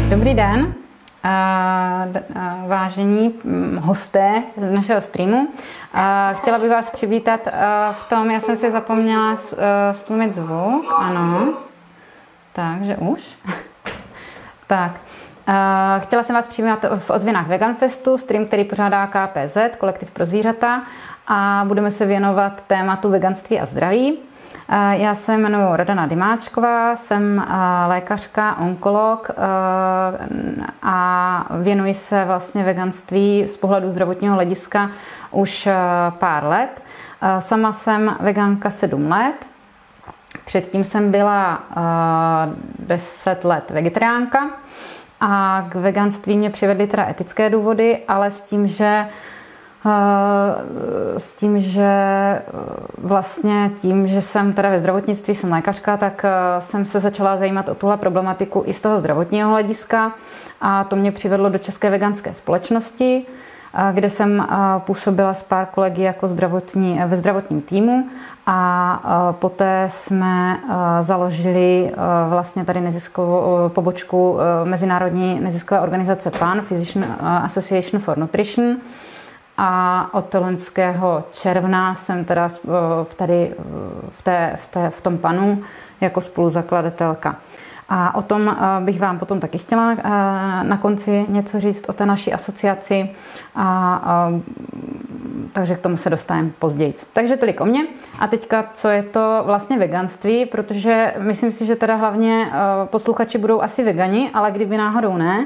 Dobrý den, vážení hosté z našeho streamu. Chtěla bych vás přivítat v tom, já jsem si zapomněla stlumit zvuk, ano, takže už. Tak, chtěla jsem vás přivítat v ozvěnách Vegan Festu, stream, který pořádá KPZ, Kolektiv pro zvířata, a budeme se věnovat tématu veganství a zdraví. Já se jmenuji Radana Dymáčková, jsem lékařka, onkolog a věnuji se vlastně veganství z pohledu zdravotního hlediska už pár let. Sama jsem veganka 7 let, předtím jsem byla 10 let vegetariánka a k veganství mě přivedly teda etické důvody, ale s tím, že vlastně tím, že jsem teda ve zdravotnictví, jsem lékařka, tak jsem se začala zajímat o tuhle problematiku i z toho zdravotního hlediska a to mě přivedlo do České veganské společnosti, kde jsem působila s pár kolegy jako ve zdravotním týmu a poté jsme založili vlastně tady neziskovou pobočku mezinárodní neziskové organizace PAN, Physician Association for Nutrition. A od loňského června jsem teda tady v tom PANu jako spoluzakladatelka. A o tom bych vám potom taky chtěla na konci něco říct o té naší asociaci, takže k tomu se dostaneme později. Takže tolik o mě. A teďka, co je to vlastně veganství, protože myslím si, že teda hlavně posluchači budou asi vegani, ale kdyby náhodou ne,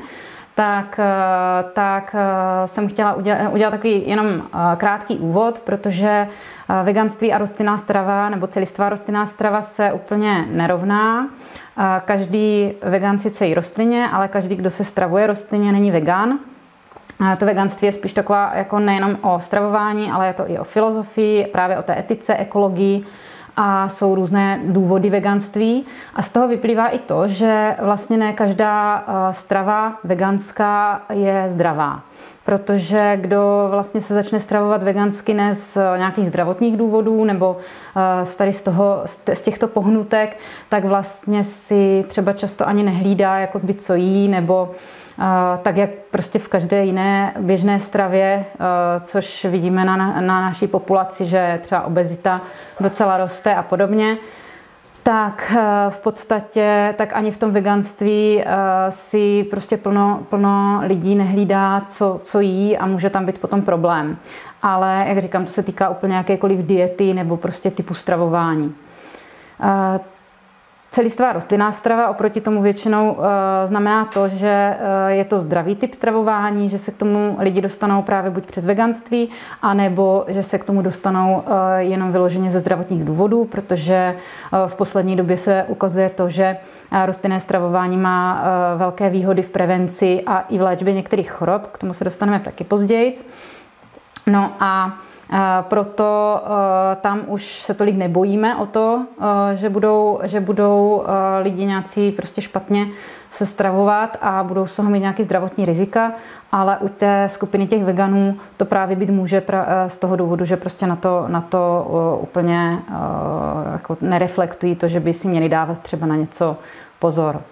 tak jsem chtěla udělat takový jenom krátký úvod, protože veganství a rostlinná strava nebo celistvá rostlinná strava se úplně nerovná. Každý vegan sice jí rostlině, ale každý, kdo se stravuje rostlině, není vegan. To veganství je spíš taková jako nejenom o stravování, ale je to i o filozofii, právě o té etice, ekologii. A jsou různé důvody veganství a z toho vyplývá i to, že vlastně ne každá strava veganská je zdravá. Protože kdo vlastně se začne stravovat vegansky ne z nějakých zdravotních důvodů nebo z těchto pohnutek, tak vlastně si třeba často ani nehlídá, jako by co jí, nebo tak jak prostě v každé jiné běžné stravě, což vidíme na naší populaci, že třeba obezita docela roste a podobně, tak v podstatě tak ani v tom veganství si prostě plno lidí nehlídá, co jí a může tam být potom problém. Ale jak říkám, to se týká úplně jakékoliv diety nebo prostě typu stravování. Celistvá rostlinná strava oproti tomu většinou znamená to, že je to zdravý typ stravování, že se k tomu lidi dostanou právě buď přes veganství, anebo že se k tomu dostanou jenom vyloženě ze zdravotních důvodů, protože v poslední době se ukazuje to, že rostlinné stravování má velké výhody v prevenci a i v léčbě některých chorob, k tomu se dostaneme taky později. No a proto tam už se tolik nebojíme o to, že budou lidi nějací prostě špatně se stravovat a budou z toho mít nějaký zdravotní rizika, ale u té skupiny těch veganů to právě být může z toho důvodu, že prostě na to úplně jako nereflektují to, že by si měli dávat třeba na něco pozor.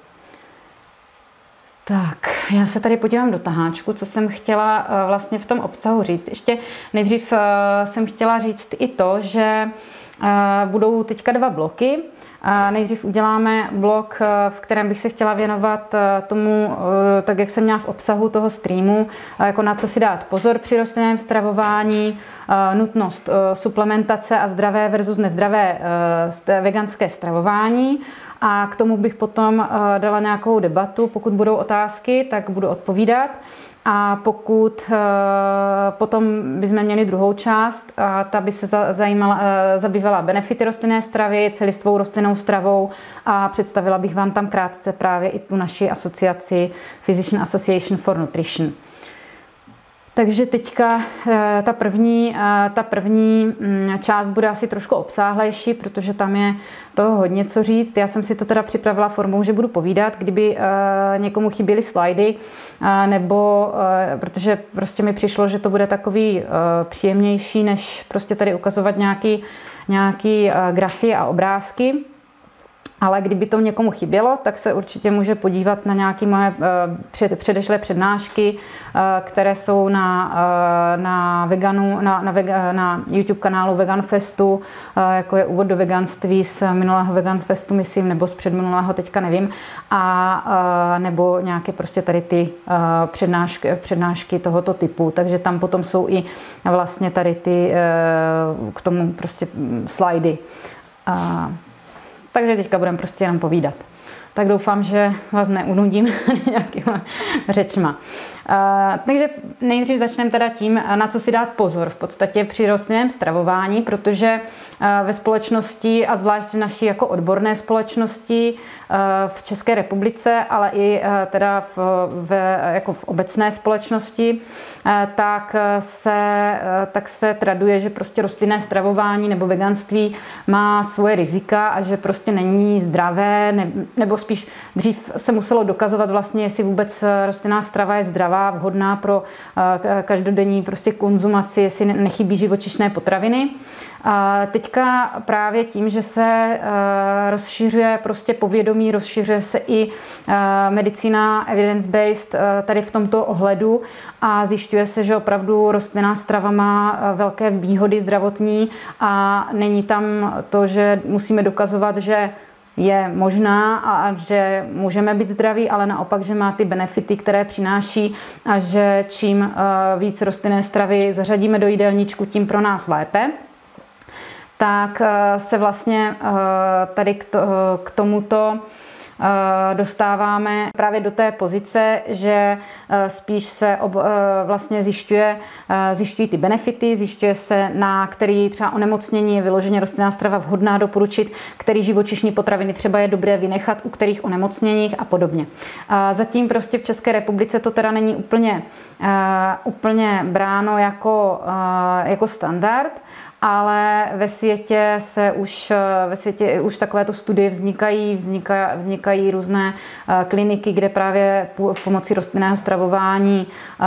Tak, já se tady podívám do taháčku, co jsem chtěla vlastně v tom obsahu říct. Ještě nejdřív jsem chtěla říct i to, že budou teďka 2 bloky. Nejdřív uděláme blok, v kterém bych se chtěla věnovat tomu, tak jak jsem měla v obsahu toho streamu, jako na co si dát pozor při rostlinném stravování, nutnost suplementace a zdravé versus nezdravé veganské stravování. A k tomu bych potom dala nějakou debatu. Pokud budou otázky, tak budu odpovídat. A pokud potom bychom měli druhou část, ta by se zabývala benefity rostlinné stravy, celistvou rostlinnou stravou a představila bych vám tam krátce právě i tu naši asociaci Physician Association for Nutrition. Takže teďka ta první část bude asi trošku obsáhlejší, protože tam je toho hodně co říct. Já jsem si to teda připravila formou, že budu povídat, kdyby někomu chyběly slajdy, nebo protože prostě mi přišlo, že to bude takový příjemnější, než prostě tady ukazovat nějaký grafy a obrázky. Ale kdyby to někomu chybělo, tak se určitě může podívat na nějaké moje předešlé přednášky, které jsou na YouTube kanálu Vegan Festu, jako je úvod do veganství z minulého Vegan Festu, myslím, nebo z předminulého, teďka nevím, a nebo nějaké prostě tady ty přednášky tohoto typu. Takže tam potom jsou i vlastně tady ty k tomu prostě slajdy. Takže teďka budeme prostě jenom povídat. Tak doufám, že vás neunudím nějakýma řečma. Takže nejdřív začneme teda tím, na co si dát pozor v podstatě při rostlinném stravování, protože ve společnosti a zvlášť v naší jako odborné společnosti v České republice, ale i teda jako v obecné společnosti, tak se traduje, že prostě rostlinné stravování nebo veganství má svoje rizika a že prostě není zdravé, nebo spíš dřív se muselo dokazovat vlastně, jestli vůbec rostlinná strava je zdravá, vhodná pro každodenní prostě konzumaci, jestli nechybí živočišné potraviny. Teďka právě tím, že se rozšiřuje prostě povědomí, rozšiřuje se i medicína evidence-based tady v tomto ohledu a zjišťuje se, že opravdu rostlinná strava má velké výhody zdravotní a není tam to, že musíme dokazovat, že je možná a že můžeme být zdraví, ale naopak, že má ty benefity, které přináší a že čím víc rostlinné stravy zařadíme do jídelníčku, tím pro nás lépe. Tak se vlastně tady k tomuto dostáváme právě do té pozice, že spíš se vlastně zjišťují ty benefity, zjišťuje se, na který třeba onemocnění je vyloženě rostlinná strava vhodná doporučit, který živočišní potraviny třeba je dobré vynechat u kterých onemocněních a podobně. Zatím prostě v České republice to teda není úplně bráno jako standard, ale ve světě už takovéto studie vznikají různé kliniky, kde právě pomocí rostlinného stravování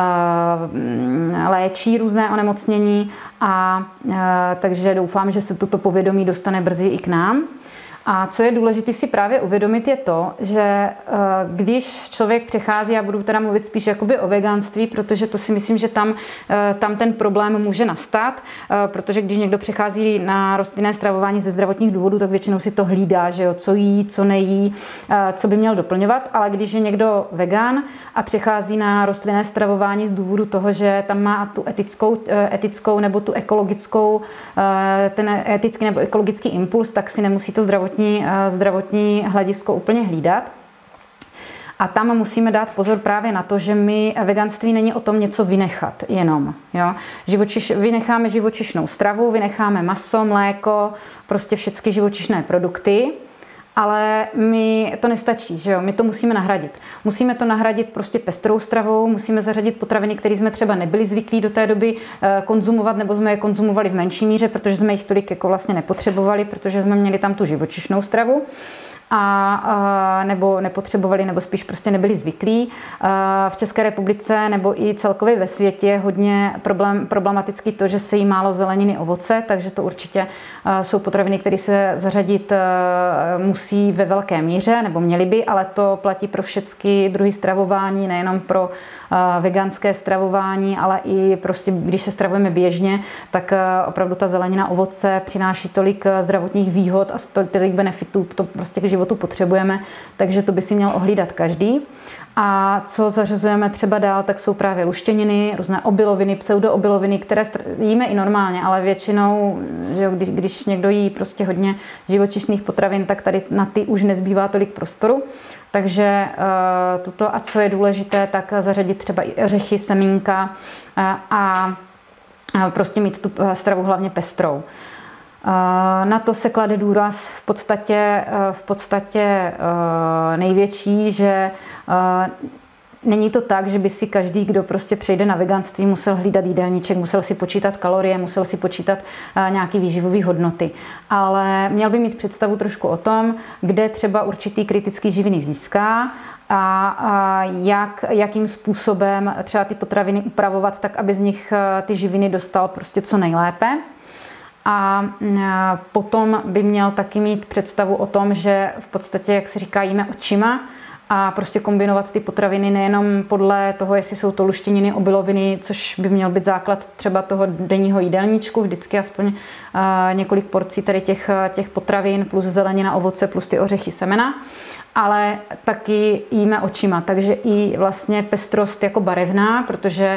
léčí různé onemocnění a takže doufám, že se toto povědomí dostane brzy i k nám. A co je důležité si právě uvědomit je to, že když člověk přechází, já budu teda mluvit spíš jakoby o veganství, protože to si myslím, že tam ten problém může nastat, protože když někdo přechází na rostlinné stravování ze zdravotních důvodů, tak většinou si to hlídá, že jo, co jí, co nejí, co by měl doplňovat, ale když je někdo vegan a přechází na rostlinné stravování z důvodu toho, že tam má tu etickou nebo tu ekologickou, ten etický nebo ekologický impuls, tak si nemusí to zdravotní hledisko úplně hlídat. A tam musíme dát pozor právě na to, že veganství není o tom něco vynechat jenom. Jo? Vynecháme živočišnou stravu, vynecháme maso, mléko, prostě všechny živočišné produkty, ale to nestačí, že jo? My to musíme nahradit. Musíme to nahradit prostě pestrou stravou, musíme zařadit potraviny, které jsme třeba nebyli zvyklí do té doby konzumovat, nebo jsme je konzumovali v menší míře, protože jsme jich tolik jako vlastně nepotřebovali, protože jsme měli tam tu živočišnou stravu. Nebo nepotřebovali, nebo spíš prostě nebyli zvyklí. V České republice nebo i celkově ve světě je hodně problematický to, že se jí málo zeleniny, ovoce, takže to určitě jsou potraviny, které se zařadit musí ve velké míře, nebo měly by, ale to platí pro všechny druhy stravování, nejenom pro veganské stravování, ale i prostě, když se stravujeme běžně, tak opravdu ta zelenina, ovoce přináší tolik zdravotních výhod a tolik benefitů, to prostě k životu potřebujeme, takže to by si měl ohlídat každý. A co zařazujeme třeba dál, tak jsou právě luštěniny, různé obiloviny, pseudoobiloviny, které jíme i normálně, ale většinou, že když někdo jí prostě hodně živočišných potravin, tak tady na ty už nezbývá tolik prostoru. Takže a co je důležité, tak zařadit třeba i ořechy, semínka a prostě mít tu stravu hlavně pestrou. Na to se klade důraz v podstatě největší, že není to tak, že by si každý, kdo prostě přejde na veganství, musel hlídat jídelníček, musel si počítat kalorie, musel si počítat nějaké výživové hodnoty. Ale měl by mít představu trošku o tom, kde třeba určitý kritický živiny získá a jakým způsobem třeba ty potraviny upravovat tak, aby z nich ty živiny dostal prostě co nejlépe. A potom by měl taky mít představu o tom, že v podstatě, jak se říká, jíme očima a prostě kombinovat ty potraviny nejenom podle toho, jestli jsou to luštěniny, obiloviny, což by měl být základ třeba toho denního jídelníčku, vždycky aspoň několik porcí tady těch potravin, plus zelenina, ovoce, plus ty ořechy, semena, ale taky jíme očima, takže i vlastně pestrost jako barevná, protože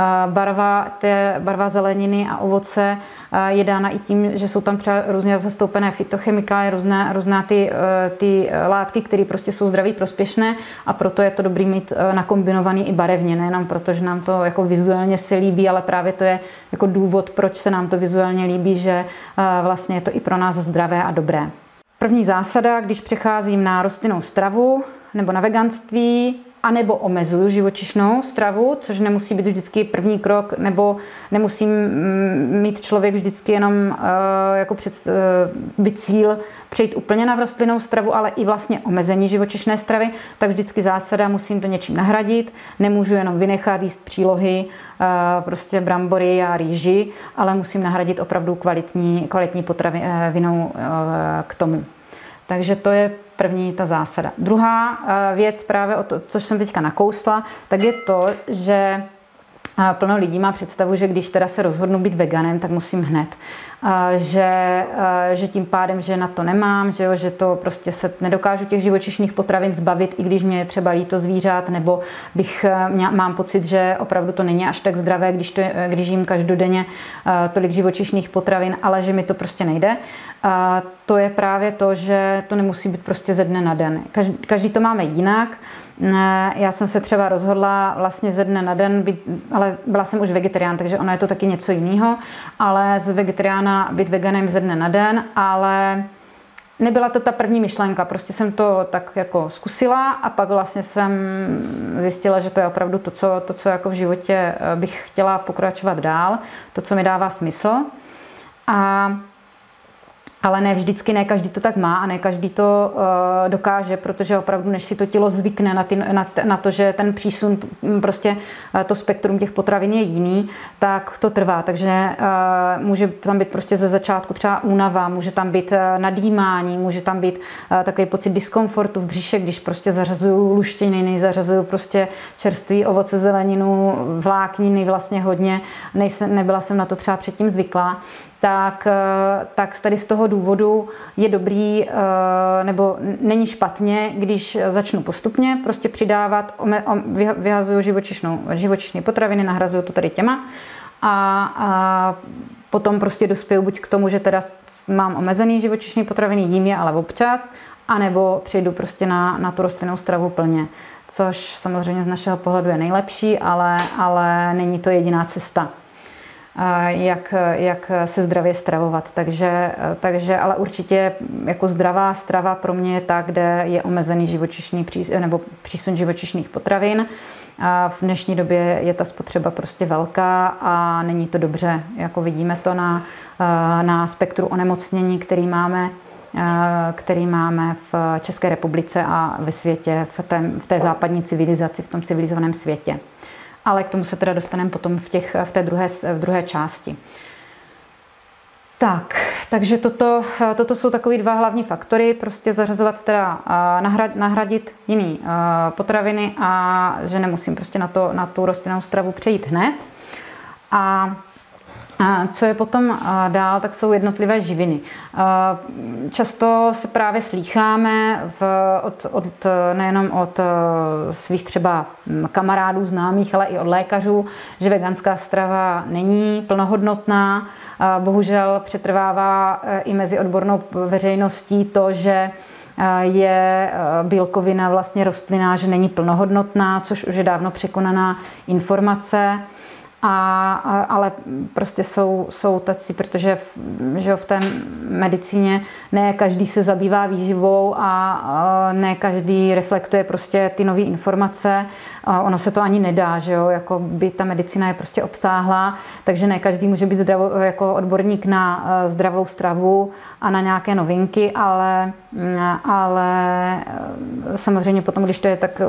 barva zeleniny a ovoce je dána i tím, že jsou tam třeba různě zastoupené fytochemikálie, různá ty látky, které prostě jsou zdraví prospěšné a proto je to dobrý mít nakombinovaný i barevně, nejenom proto, že nám to jako vizuálně se líbí, ale právě to je jako důvod, proč se nám to vizuálně líbí, že vlastně je to i pro nás zdravé a dobré. První zásada, když přecházím na rostlinnou stravu nebo na veganství, anebo omezuju živočišnou stravu, což nemusí být vždycky první krok, nebo nemusí mít člověk vždycky jenom jako být cíl přejít úplně na rostlinnou stravu, ale i vlastně omezení živočišné stravy, tak vždycky zásada, musím to něčím nahradit, nemůžu jenom vynechat jíst přílohy, prostě brambory a rýži, ale musím nahradit opravdu kvalitní potravinou k tomu. Takže to je první ta zásada. Druhá věc právě, což jsem teďka nakousla, tak je to, že plno lidí má představu, že když teda se rozhodnu být veganem, tak musím hned. Že tím pádem, že na to nemám, že to prostě se nedokážu těch živočišných potravin zbavit, i když mě je třeba líto zvířat, nebo mám pocit, že opravdu to není až tak zdravé, když jím každodenně tolik živočišných potravin, ale že mi to prostě nejde. To je právě to, že to nemusí být prostě ze dne na den. Každý to máme jinak. Já jsem se třeba rozhodla vlastně ze dne na den být, ale byla jsem už vegetarián, takže ono je to taky něco jiného, ale z vegetariána být veganem ze dne na den, ale nebyla to ta první myšlenka, prostě jsem to tak jako zkusila a pak vlastně jsem zjistila, že to je opravdu to, co jako v životě bych chtěla pokračovat dál, to, co mi dává smysl. Ale ne vždycky, ne každý to tak má a ne každý to dokáže, protože opravdu, než si to tělo zvykne na to, že ten přísun, prostě to spektrum těch potravin je jiný, tak to trvá. Takže může tam být prostě ze začátku třeba únava, může tam být nadýmání, může tam být takový pocit diskomfortu v břiše, když prostě zařazuju luštěniny, zařazuju prostě čerstvý ovoce, zeleninu, vlákniny vlastně hodně. Nebyla jsem na to třeba předtím zvyklá. Tak tady z toho důvodu je dobrý, nebo není špatně, když začnu postupně prostě přidávat, vyhazuju živočišné potraviny, nahrazuju to tady těma a potom prostě dospěju buď k tomu, že teda mám omezený živočišné potraviny, jím je ale občas, anebo přejdu prostě na tu rostlinnou stravu plně, což samozřejmě z našeho pohledu je nejlepší, ale není to jediná cesta. Jak se zdravě stravovat. Takže ale určitě jako zdravá strava pro mě je ta, kde je omezený nebo přísun živočišných potravin. A v dnešní době je ta spotřeba prostě velká a není to dobře. Jako vidíme to na spektru onemocnění, který máme v České republice a ve světě, v té západní civilizaci, v tom civilizovaném světě. Ale k tomu se teda dostaneme potom v druhé části. Takže toto jsou takový dva hlavní faktory, prostě zařazovat teda, nahradit jiný potraviny a že nemusím prostě na tu rostlinnou stravu přejít hned. A co je potom dál, tak jsou jednotlivé živiny. Často se právě slýcháme nejenom od svých třeba kamarádů, známých, ale i od lékařů, že veganská strava není plnohodnotná. Bohužel přetrvává i mezi odbornou veřejností to, že je bílkovina vlastně rostlinná, že není plnohodnotná, což už je dávno překonaná informace. Ale prostě jsou tací, protože v té medicíně ne každý se zabývá výživou a ne každý reflektuje prostě ty nové informace. Ono se to ani nedá, že jo, jako by ta medicína je prostě obsáhlá, takže ne každý může být jako odborník na zdravou stravu a na nějaké novinky, ale samozřejmě potom, když to je tak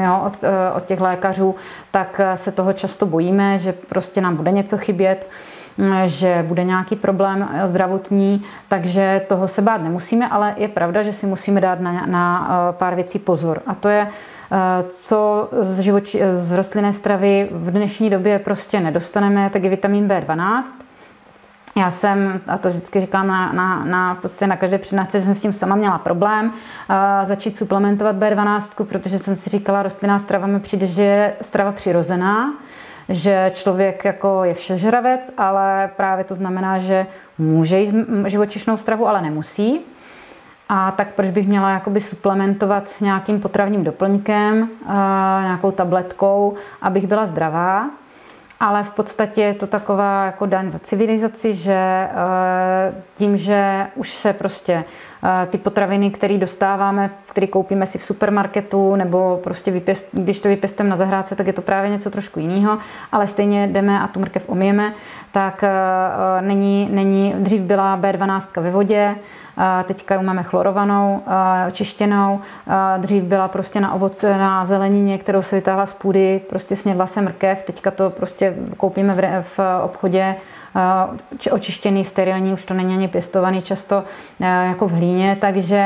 od těch lékařů, tak se toho často bojíme, že prostě nám bude něco chybět. že bude nějaký problém zdravotní, takže toho se bát nemusíme, ale je pravda, že si musíme dát na pár věcí pozor. A to je, co z rostlinné stravy v dnešní době prostě nedostaneme, tak je vitamin B12. Já jsem, a to vždycky říkám v podstatě na každé přednášce, že jsem s tím sama měla problém začít suplementovat B12, protože jsem si říkala, rostlinná strava mi přijde, že je strava přirozená, že člověk jako je všežravec, ale právě to znamená, že může jíst živočišnou stravu, ale nemusí. A tak proč bych měla jakoby suplementovat nějakým potravním doplňkem, nějakou tabletkou, abych byla zdravá. Ale v podstatě je to taková jako daň za civilizaci, že tím, že už se prostě ty potraviny, které dostáváme, které koupíme si v supermarketu, nebo prostě když to vypěstujeme na zahrádce, tak je to právě něco trošku jiného, ale stejně jdeme a tu mrkev omijeme, tak dřív byla B12 ve vodě, teďka ji máme chlorovanou, čištěnou, dřív byla prostě na ovoce, na zelenině, kterou se vytáhla z půdy, prostě snědla se mrkev, teďka to prostě koupíme v obchodě očištěný, sterilní, už to není ani pěstovaný, často jako v hlíně,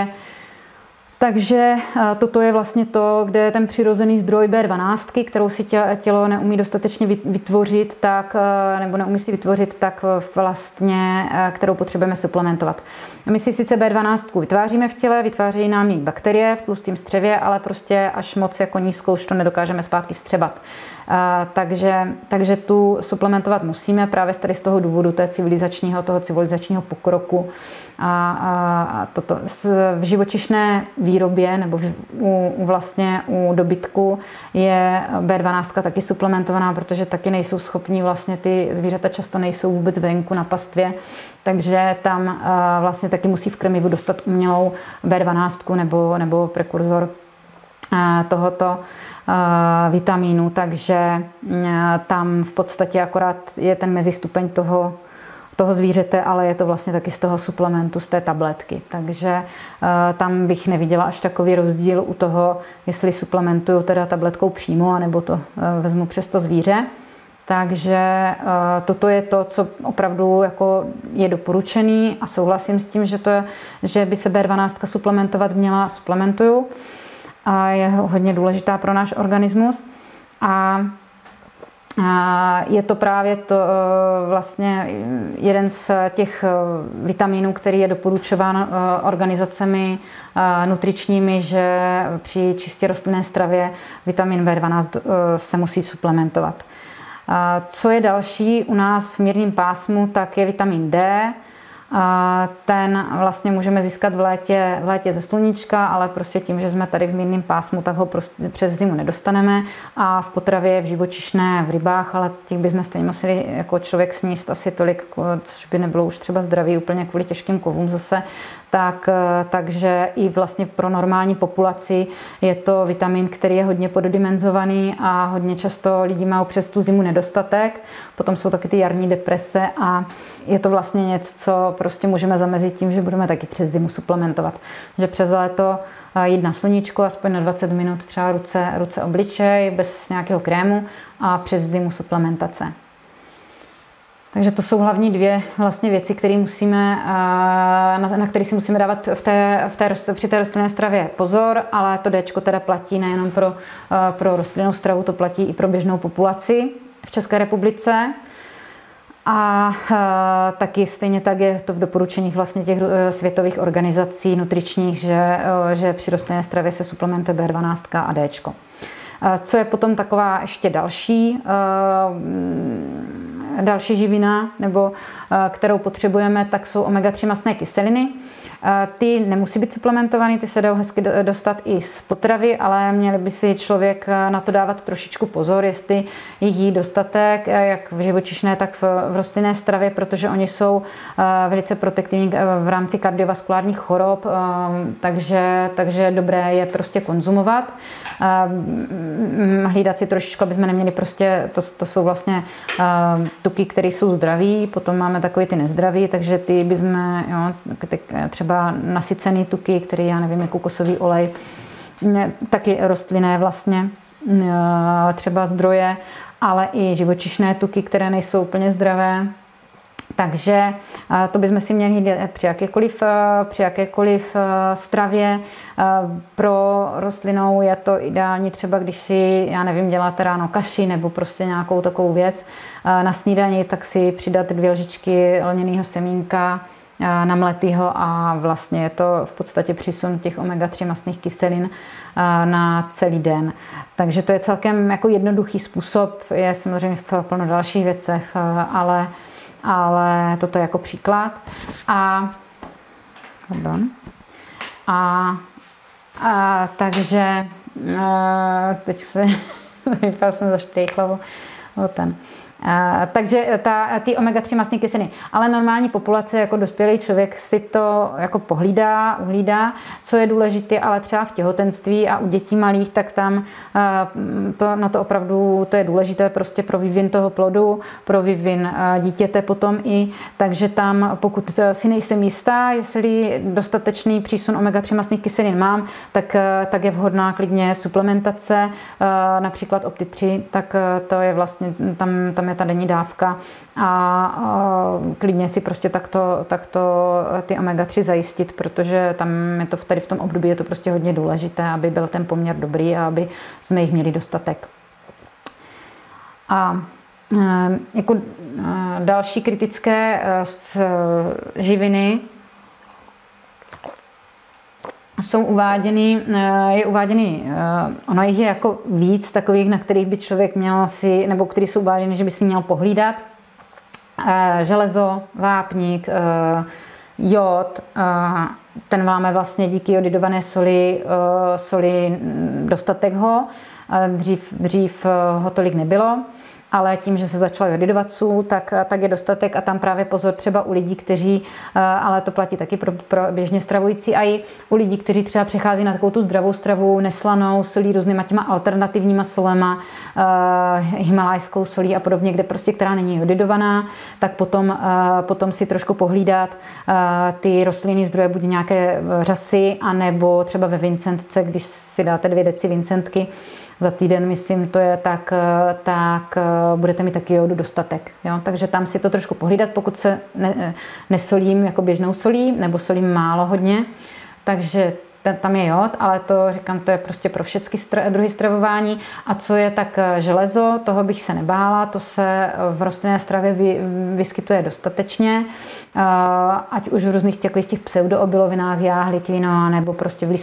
takže toto je vlastně to, kde je ten přirozený zdroj B12, kterou si tělo neumí dostatečně vytvořit, nebo neumí si vytvořit, tak vlastně, kterou potřebujeme suplementovat. My si sice B12 vytváříme v těle, vytváří nám ji bakterie v tlustém střevě, ale prostě až moc jako nízkou už to nedokážeme zpátky vstřebat. Takže tu suplementovat musíme právě tady z toho důvodu toho civilizačního pokroku. A toto v živočišné výrobě nebo vlastně u dobytku je B12 taky suplementovaná, protože taky nejsou schopní, vlastně ty zvířata často nejsou vůbec venku na pastvě, takže tam vlastně taky musí v krmivu dostat umělou B12 nebo prekurzor tohoto vitamínu, takže tam v podstatě akorát je ten mezistupeň toho zvířete, ale je to vlastně taky z toho suplementu, z té tabletky. Takže tam bych neviděla až takový rozdíl u toho, jestli suplementuju teda tabletkou přímo, anebo to vezmu přes to zvíře. Takže toto je to, co opravdu jako je doporučený a souhlasím s tím, že by se B12 suplementovat měla, suplementuju. A je hodně důležitá pro náš organismus. A je to právě to vlastně jeden z těch vitamínů, který je doporučován organizacemi nutričními, že při čistě rostlinné stravě vitamin B12 se musí suplementovat. Co je další u nás v mírném pásmu, tak je vitamin D. Ten vlastně můžeme získat v létě ze sluníčka, ale prostě tím, že jsme tady v mírném pásmu, tak ho prostě přes zimu nedostaneme. A v potravě, v živočišné, v rybách, ale těch bychom stejně museli jako člověk sníst asi tolik, což by nebylo už třeba zdravý úplně kvůli těžkým kovům zase. Takže i vlastně pro normální populaci je to vitamin, který je hodně poddimenzovaný a hodně často lidi mají přes tu zimu nedostatek. Potom jsou taky ty jarní deprese a je to vlastně něco, co prostě můžeme zamezit tím, že budeme taky přes zimu suplementovat. Že přes léto jít na sluníčko aspoň na 20 minut, třeba ruce obličej, bez nějakého krému a přes zimu suplementace. Takže to jsou hlavní dvě vlastně věci, které na které si musíme dávat při té rostlinné stravě pozor, ale to Dčko teda platí nejenom pro rostlinnou stravu, to platí i pro běžnou populaci v České republice. A taky stejně tak je to v doporučeních vlastně těch světových organizací nutričních, že při rostlinné stravě se suplementuje B12 a Dčko. Co je potom taková ještě další živina, nebo kterou potřebujeme, tak jsou omega-3 mastné kyseliny. Ty nemusí být suplementované, ty se dají hezky dostat i z potravy, ale měl by si člověk na to dávat trošičku pozor, jestli jich jí dostatek, jak v živočišné, tak v rostlinné stravě, protože oni jsou velice protektivní v rámci kardiovaskulárních chorob, takže dobré je prostě konzumovat. Hlídat si trošičku, aby jsme neměli prostě, to jsou vlastně tuky, které jsou zdraví, potom máme takové ty nezdraví, takže ty bychom, třeba nasycený tuky, který, já nevím, jako kokosový olej, taky rostlinné vlastně, třeba zdroje, ale i živočišné tuky, které nejsou úplně zdravé. Takže to bychom si měli hlídat při jakékoliv stravě. Pro rostlinou je to ideální třeba, když si, já nevím, děláte ráno kaši nebo prostě nějakou takovou věc na snídani, tak si přidat 2 lžičky lněného semínka namletýho a vlastně je to v podstatě přísun těch omega-3 mastných kyselin na celý den. Takže to je celkem jako jednoduchý způsob, je samozřejmě v plno dalších věcech, ale toto je jako příklad. Takže teď se vypadal jsem za štrejchlavu o ten. Takže ty omega-3 mastné kyseliny. Ale normální populace, jako dospělý člověk, si to jako uhlídá. Co je důležité, ale třeba v těhotenství a u dětí malých, tak tam to opravdu to je důležité prostě pro vývin toho plodu, pro vývin dítěte potom i. Takže tam, pokud si nejsem jistá, jestli dostatečný přísun omega-3 mastných kyselin mám, tak je vhodná klidně suplementace, například Opti3, tak to je vlastně tam je ta denní dávka a klidně si prostě takto ty omega-3 zajistit, protože tam je to tady v tom období je to prostě hodně důležité, aby byl ten poměr dobrý a aby jsme jich měli dostatek. A jako další kritické živiny jsou uváděny, ono jich je jako víc takových, na kterých by člověk měl si, nebo který jsou uváděny, že by si měl pohlídat. Železo, vápník, jod, ten máme vlastně díky jodidované soli dostatek ho, dřív ho tolik nebylo. Ale tím, že se začala jodidovat sůl, tak je dostatek a tam právě pozor třeba u lidí, kteří, ale to platí taky pro běžně stravující a i u lidí, kteří třeba přechází na takovou tu zdravou stravu, neslanou solí, různýma těma alternativníma solema, himalajskou solí a podobně, kde prostě, která není jodidovaná, tak potom si trošku pohlídat ty rostlinné zdroje, buď nějaké řasy, anebo třeba ve vincentce, když si dáte 2 deci vincentky, za týden, myslím, to je, tak budete mít taky jodu dostatek. Jo? Takže tam si to trošku pohlídat, pokud se nesolím jako běžnou solí, nebo solím málo hodně. Takže tam je jod, ale to říkám, to je prostě pro všechny druhy stravování. A co je tak železo, toho bych se nebála, to se v rostlinné stravě vyskytuje dostatečně, ať už v různých těch pseudoobilovinách, jáhly, quinoa, nebo prostě v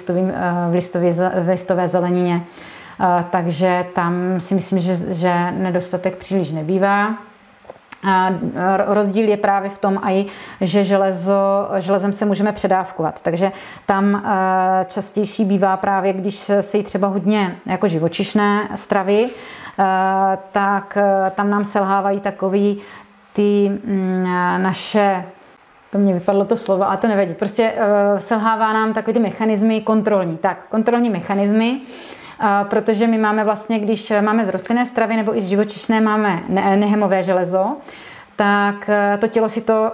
listové zelenině. Takže tam si myslím, že nedostatek příliš nebývá. Rozdíl je právě v tom, že železem se můžeme předávkovat. Takže tam častější bývá právě, když se jí třeba hodně jako živočišné stravy, tak tam nám selhávají takový ty naše, to mě vypadlo to slovo, ale to nevadí. Prostě selhává nám takový ty mechanismy kontrolní mechanismy, protože my máme vlastně, když máme z rostlinné stravy nebo i z živočišné máme nehemové železo, tak to tělo si to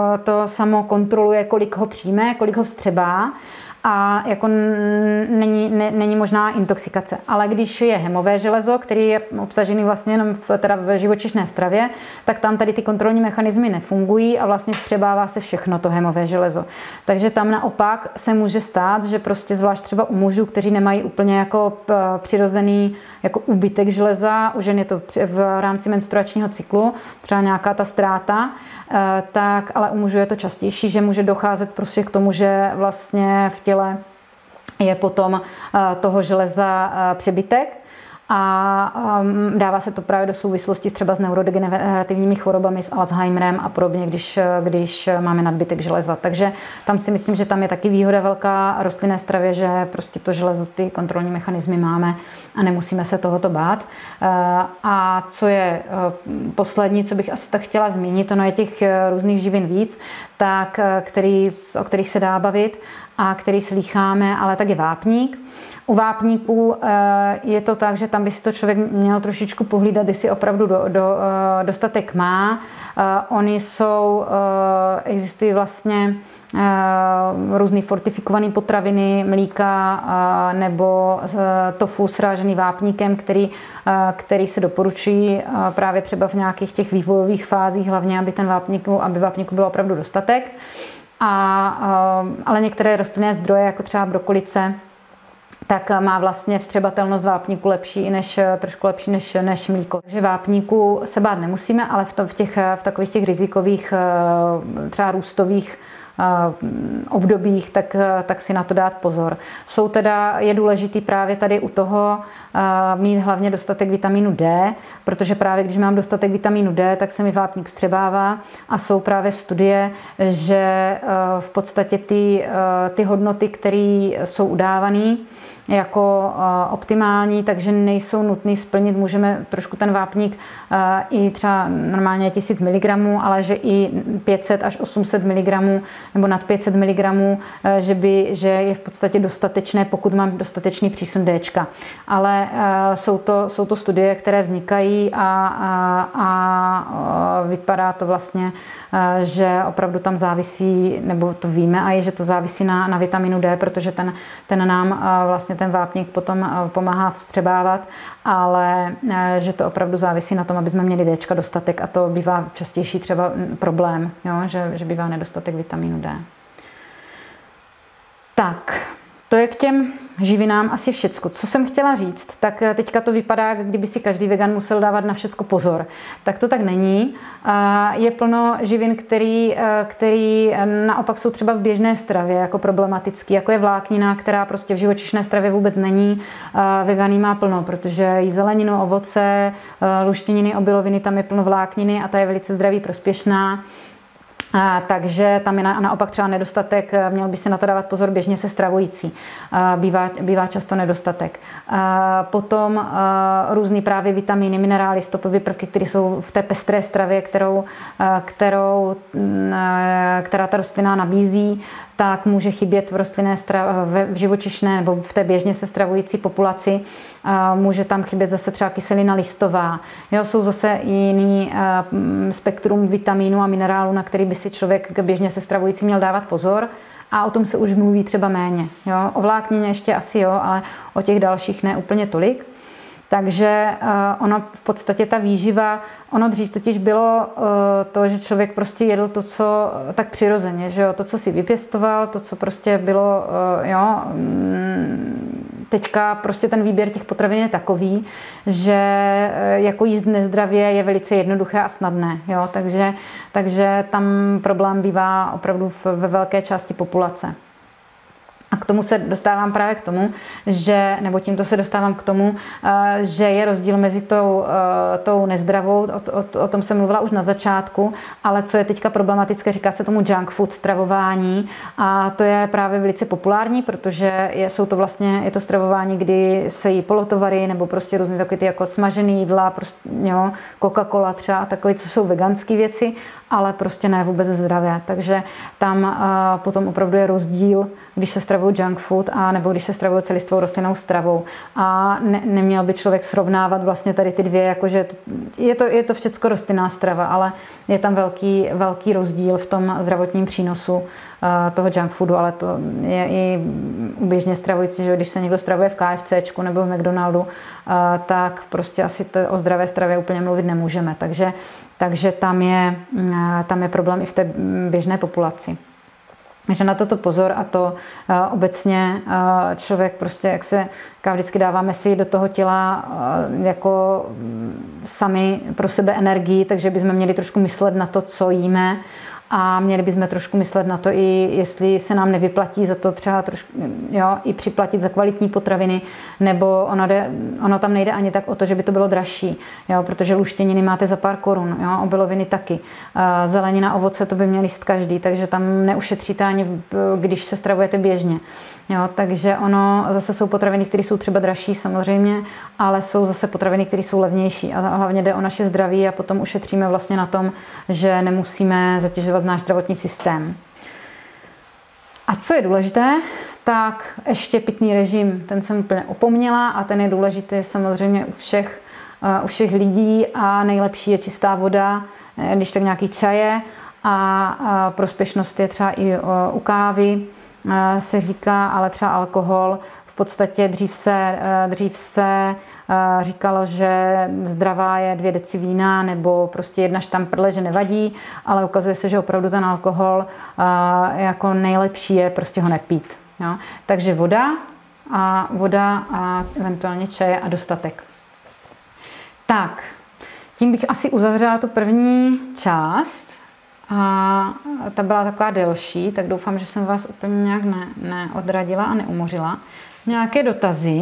samo kontroluje, kolik ho přijme, kolik ho vstřebá a jako není možná intoxikace. Ale když je hemové železo, který je obsažený vlastně jenom v živočišné stravě, tak tam tady ty kontrolní mechanismy nefungují a vlastně vstřebává se všechno to hemové železo. Takže tam naopak se může stát, že prostě zvlášť třeba u mužů, kteří nemají úplně jako přirozený jako úbytek železa, u žen je to v rámci menstruačního cyklu, třeba nějaká ta ztráta, tak ale u mužů je to častější, že může docházet prostě k tomu, že vlastně v těle je potom toho železa přebytek a dává se to právě do souvislosti třeba s neurodegenerativními chorobami, s Alzheimerem a podobně, když máme nadbytek železa. Takže tam si myslím, že tam je taky výhoda velká rostlinné stravě, že prostě to železo, ty kontrolní mechanismy máme a nemusíme se tohoto bát. A co je poslední, co bych asi tak chtěla zmínit, ono je těch různých živin víc, tak o kterých se dá bavit. a který slýcháme, ale tak je vápník. U vápníků je to tak, že tam by si to člověk měl trošičku pohlídat, jestli opravdu dostatek má. Oni existují vlastně různé fortifikované potraviny, mlíka nebo tofu srážený vápníkem, který se doporučují právě třeba v nějakých těch vývojových fázích, hlavně aby vápníku bylo opravdu dostatek. Ale některé rostlinné zdroje, jako třeba brokolice, tak má vlastně vstřebatelnost vápníku trošku lepší než mlíko. Takže vápníku se bát nemusíme, ale v takových těch rizikových, třeba růstových obdobích, tak si na to dát pozor. Je důležitý právě tady u toho mít hlavně dostatek vitamínu D, protože právě když mám dostatek vitamínu D, tak se mi vápník vstřebává a jsou právě studie, že v podstatě ty hodnoty, které jsou udávané jako optimální, takže nejsou nutné splnit. Můžeme trošku ten vápník i třeba normálně 1000 mg, ale že i 500 až 800 mg nebo nad 500 mg, že je v podstatě dostatečné, pokud mám dostatečný přísun Dčka. Ale jsou to studie, které vznikají a vypadá to vlastně, že opravdu tam závisí, nebo to víme, a je, že to závisí na vitaminu D, protože ten nám vlastně ten vápník potom pomáhá vstřebávat, ale že to opravdu závisí na tom, aby jsme měli Dčka dostatek, a to bývá častější třeba problém, jo? Že bývá nedostatek vitaminu D. Tak, to je k těm živinám asi všecko. Co jsem chtěla říct, tak teďka to vypadá, kdyby si každý vegan musel dávat na všecko pozor. Tak to tak není. Je plno živin, který naopak jsou třeba v běžné stravě jako problematický, jako je vláknina, která prostě v živočišné stravě vůbec není. Veganý má plno, protože jí zeleninu, ovoce, luštěniny, obiloviny, tam je plno vlákniny a ta je velice zdraví prospěšná. Takže tam je naopak třeba nedostatek, měl by si na to dávat pozor běžně se stravující. Bývá často nedostatek. Potom různý právě vitamíny, minerály, stopové prvky, které jsou v té pestré stravě, která ta rostlina nabízí, tak může chybět v živočišné nebo v té běžně se stravující populaci. Může tam chybět zase třeba kyselina listová. Jo, jsou zase jiný spektrum vitamínů a minerálů, na který by si člověk běžně se stravující měl dávat pozor. A o tom se už mluví třeba méně. Jo. O vláknině ještě asi jo, ale o těch dalších ne úplně tolik. Takže ono v podstatě ta výživa, ono dřív totiž bylo to, že člověk prostě jedl to, co tak přirozeně, že jo, to, co si vypěstoval, to, co prostě bylo, jo, teďka prostě ten výběr těch potravin je takový, že jako jíst nezdravě je velice jednoduché a snadné, jo, takže tam problém bývá opravdu ve velké části populace. A k tomu se dostávám právě k tomu, tímto se dostávám k tomu, že je rozdíl mezi tou nezdravou, o tom jsem mluvila už na začátku, ale co je teďka problematické, říká se tomu junk food stravování, a to je právě velice populární, protože je to stravování, kdy se jí polotovary nebo prostě různé takové ty jako smažený jídla, prostě, jo, Coca-Cola třeba, takové, co jsou veganské věci, ale prostě ne vůbec zdravé. Takže tam potom opravdu je rozdíl, když se stravují junk food a nebo když se stravují celistvou rostlinnou stravou. A neměl by člověk srovnávat vlastně tady ty dvě, jakože je to všecko rostlinná strava, ale je tam velký rozdíl v tom zdravotním přínosu toho junk foodu, ale to je i běžně stravující, že když se někdo stravuje v KFCčku nebo v McDonaldu, tak prostě asi o zdravé stravě úplně mluvit nemůžeme. Takže tam je problém i v té běžné populaci. Takže na toto pozor, a to obecně člověk prostě, jak vždycky dáváme si do toho těla jako sami pro sebe energii, takže bychom měli trošku myslet na to, co jíme, a měli bychom trošku myslet na to, i jestli se nám nevyplatí za to třeba trošku, jo, i připlatit za kvalitní potraviny, nebo ono tam nejde ani tak o to, že by to bylo dražší, jo, protože luštěniny máte za pár korun, jo, obiloviny taky. Zelenina, ovoce, to by měl jíst každý, takže tam neušetříte ani, když se stravujete běžně. Jo, takže zase jsou potraviny, které jsou třeba dražší samozřejmě, ale jsou zase potraviny, které jsou levnější, a hlavně jde o naše zdraví a potom ušetříme vlastně na tom, že nemusíme zatěžovat náš zdravotní systém. A co je důležité, tak ještě pitný režim, ten jsem úplně opomněla a ten je důležitý samozřejmě u všech lidí a nejlepší je čistá voda, když tak nějaký čaje a prospěšnost je třeba i u kávy, se říká, ale třeba alkohol. V podstatě dřív se říkalo, že zdravá je 2 deci vína nebo prostě 1 štamprle, že nevadí, ale ukazuje se, že opravdu ten alkohol jako nejlepší je prostě ho nepít. Jo? Takže voda a eventuálně čaje a dostatek. Tak, tím bych asi uzavřela tu první část. A ta byla taková delší, tak doufám, že jsem vás úplně nějak neodradila a neumořila. Nějaké dotazy?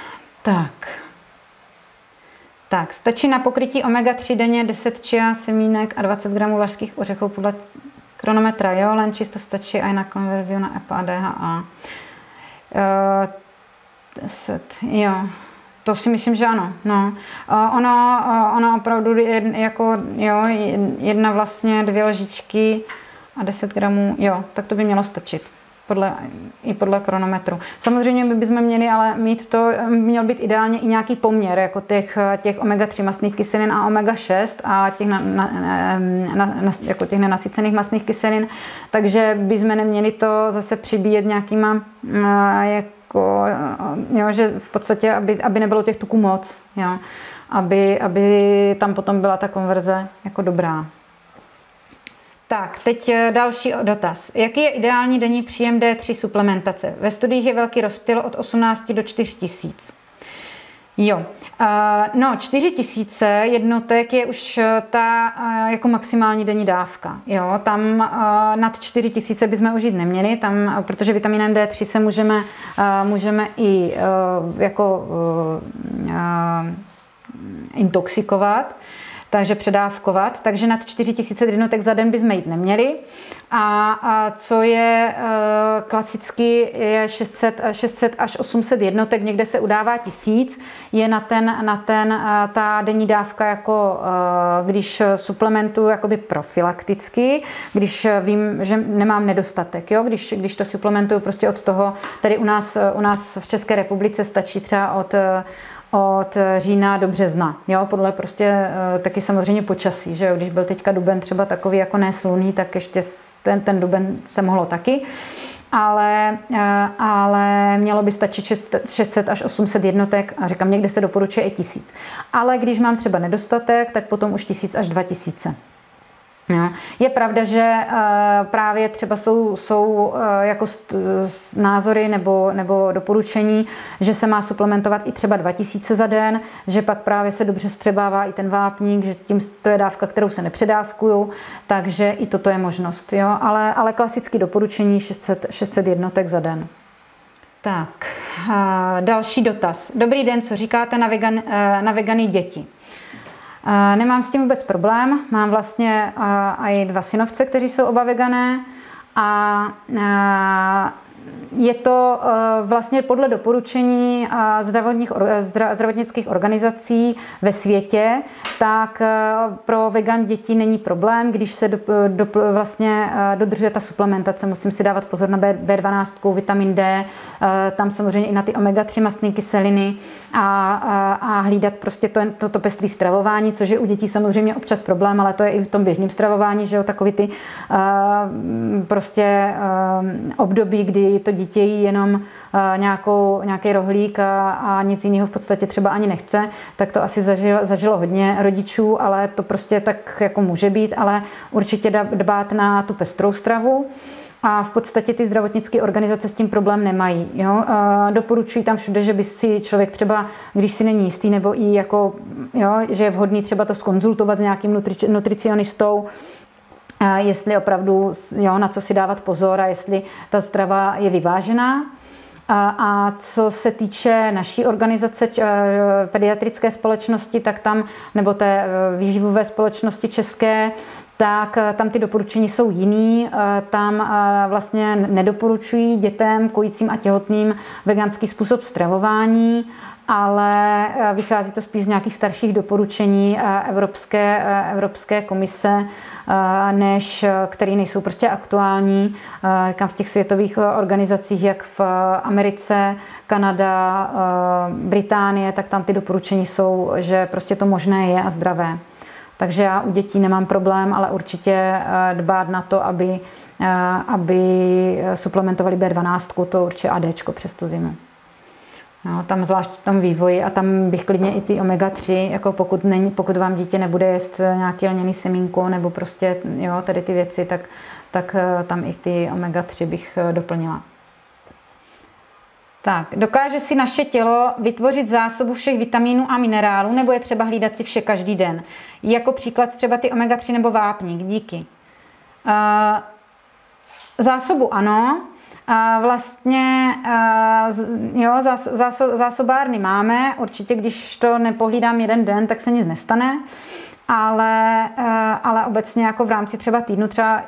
Tak, stačí na pokrytí omega-3 denně 10 chia semínek a 20 gramů vlašských ořechů podle kronometra, jo, len čisto stačí i na konverzi na EPA a DHA. 10, jo. To si myslím, že ano. No. Ono opravdu jako, jo, 1 vlastně 2 lžičky a 10 gramů, jo, tak to by mělo stačit. I podle kronometru. Samozřejmě my bychom měli ale měl být ideálně i nějaký poměr jako těch omega-3 mastných kyselin a omega-6 a těch jako těch nenasycených mastných kyselin, takže bychom neměli to zase přibíjet nějakýma jo, že v podstatě, aby nebylo těch tuků moc, jo, aby tam potom byla ta konverze jako dobrá. Tak, teď další dotaz. Jaký je ideální denní příjem D3 suplementace? Ve studiích je velký rozptyl od 18 do 4000. Jo, no 4000 jednotek je už ta jako maximální denní dávka. Jo, tam nad 4000 bychom užít neměli, tam, protože vitaminem D3 se můžeme i jako intoxikovat, takže předávkovat, takže nad 4000 jednotek za den bychom jít neměli. A co je klasicky, je 600 až 800 jednotek, někde se udává 1000, je ta denní dávka, jako když suplementuju jakoby profilakticky, když vím, že nemám nedostatek, jo? Když to suplementuju prostě od toho, tady u nás v České republice stačí třeba od října do března, jo, podle prostě taky samozřejmě počasí, že jo, když byl teďka duben třeba takový jako neslunný, tak ještě ten duben se mohlo taky, ale mělo by stačit 600 až 800 jednotek a říkám, někde se doporučuje i 1000. Ale když mám třeba nedostatek, tak potom už 1000 až 2000. No. Je pravda, že právě třeba jsou jako názory nebo doporučení, že se má suplementovat i třeba 2000 za den, že pak právě se dobře střebává i ten vápník, že tím to je dávka, kterou se nepředávkuju, takže i toto je možnost. Jo? Ale klasické doporučení 600 jednotek za den. Tak, další dotaz. Dobrý den, co říkáte na veganý děti? Nemám s tím vůbec problém, mám vlastně i 2 synovce, kteří jsou oba vegané a je to vlastně podle doporučení zdravotnických organizací ve světě, tak pro vegan děti není problém, když se vlastně dodržuje ta suplementace. Musím si dávat pozor na B12, vitamin D, tam samozřejmě i na ty omega-3 mastné kyseliny a hlídat prostě toto pestré stravování, což je u dětí samozřejmě občas problém, ale to je i v tom běžném stravování, že jo, takový ty prostě období, kdy to dítě jí jenom nějaký rohlík a nic jiného v podstatě třeba ani nechce, tak to asi zažilo hodně rodičů, ale to prostě tak jako může být, ale určitě dbát na tu pestrou stravu. A v podstatě ty zdravotnické organizace s tím problém nemají. Jo? Doporučují tam všude, že by si člověk třeba, když si není jistý, nebo i jako, jo, že je vhodný třeba to zkonzultovat s nějakým nutricionistou, jestli opravdu, jo, na co si dávat pozor a jestli ta strava je vyvážená. A co se týče naší organizace pediatrické společnosti, tak tam, nebo té výživové společnosti české, tak tam ty doporučení jsou jiný. Tam vlastně nedoporučují dětem, kojícím a těhotným veganský způsob stravování, ale vychází to spíš z nějakých starších doporučení Evropské komise, které nejsou prostě aktuální. V těch světových organizacích, jak v Americe, Kanada, Británie, tak tam ty doporučení jsou, že prostě to možné je a zdravé. Takže já u dětí nemám problém, ale určitě dbát na to, aby suplementovali B12, to určitě ADčko přes tu zimu. No, tam zvlášť v tom vývoji a tam bych klidně i ty omega-3, jako pokud vám dítě nebude jíst nějaký lněný semínko nebo prostě tady ty věci, tak tam i ty omega-3 bych doplnila. Tak, dokáže si naše tělo vytvořit zásobu všech vitamínů a minerálů, nebo je třeba hlídat si vše každý den? Jako příklad třeba ty omega-3 nebo vápník, díky. Zásobu ano, vlastně zásobárny máme, určitě když to nepohlídám jeden den, tak se nic nestane, ale obecně jako v rámci třeba týdnu třeba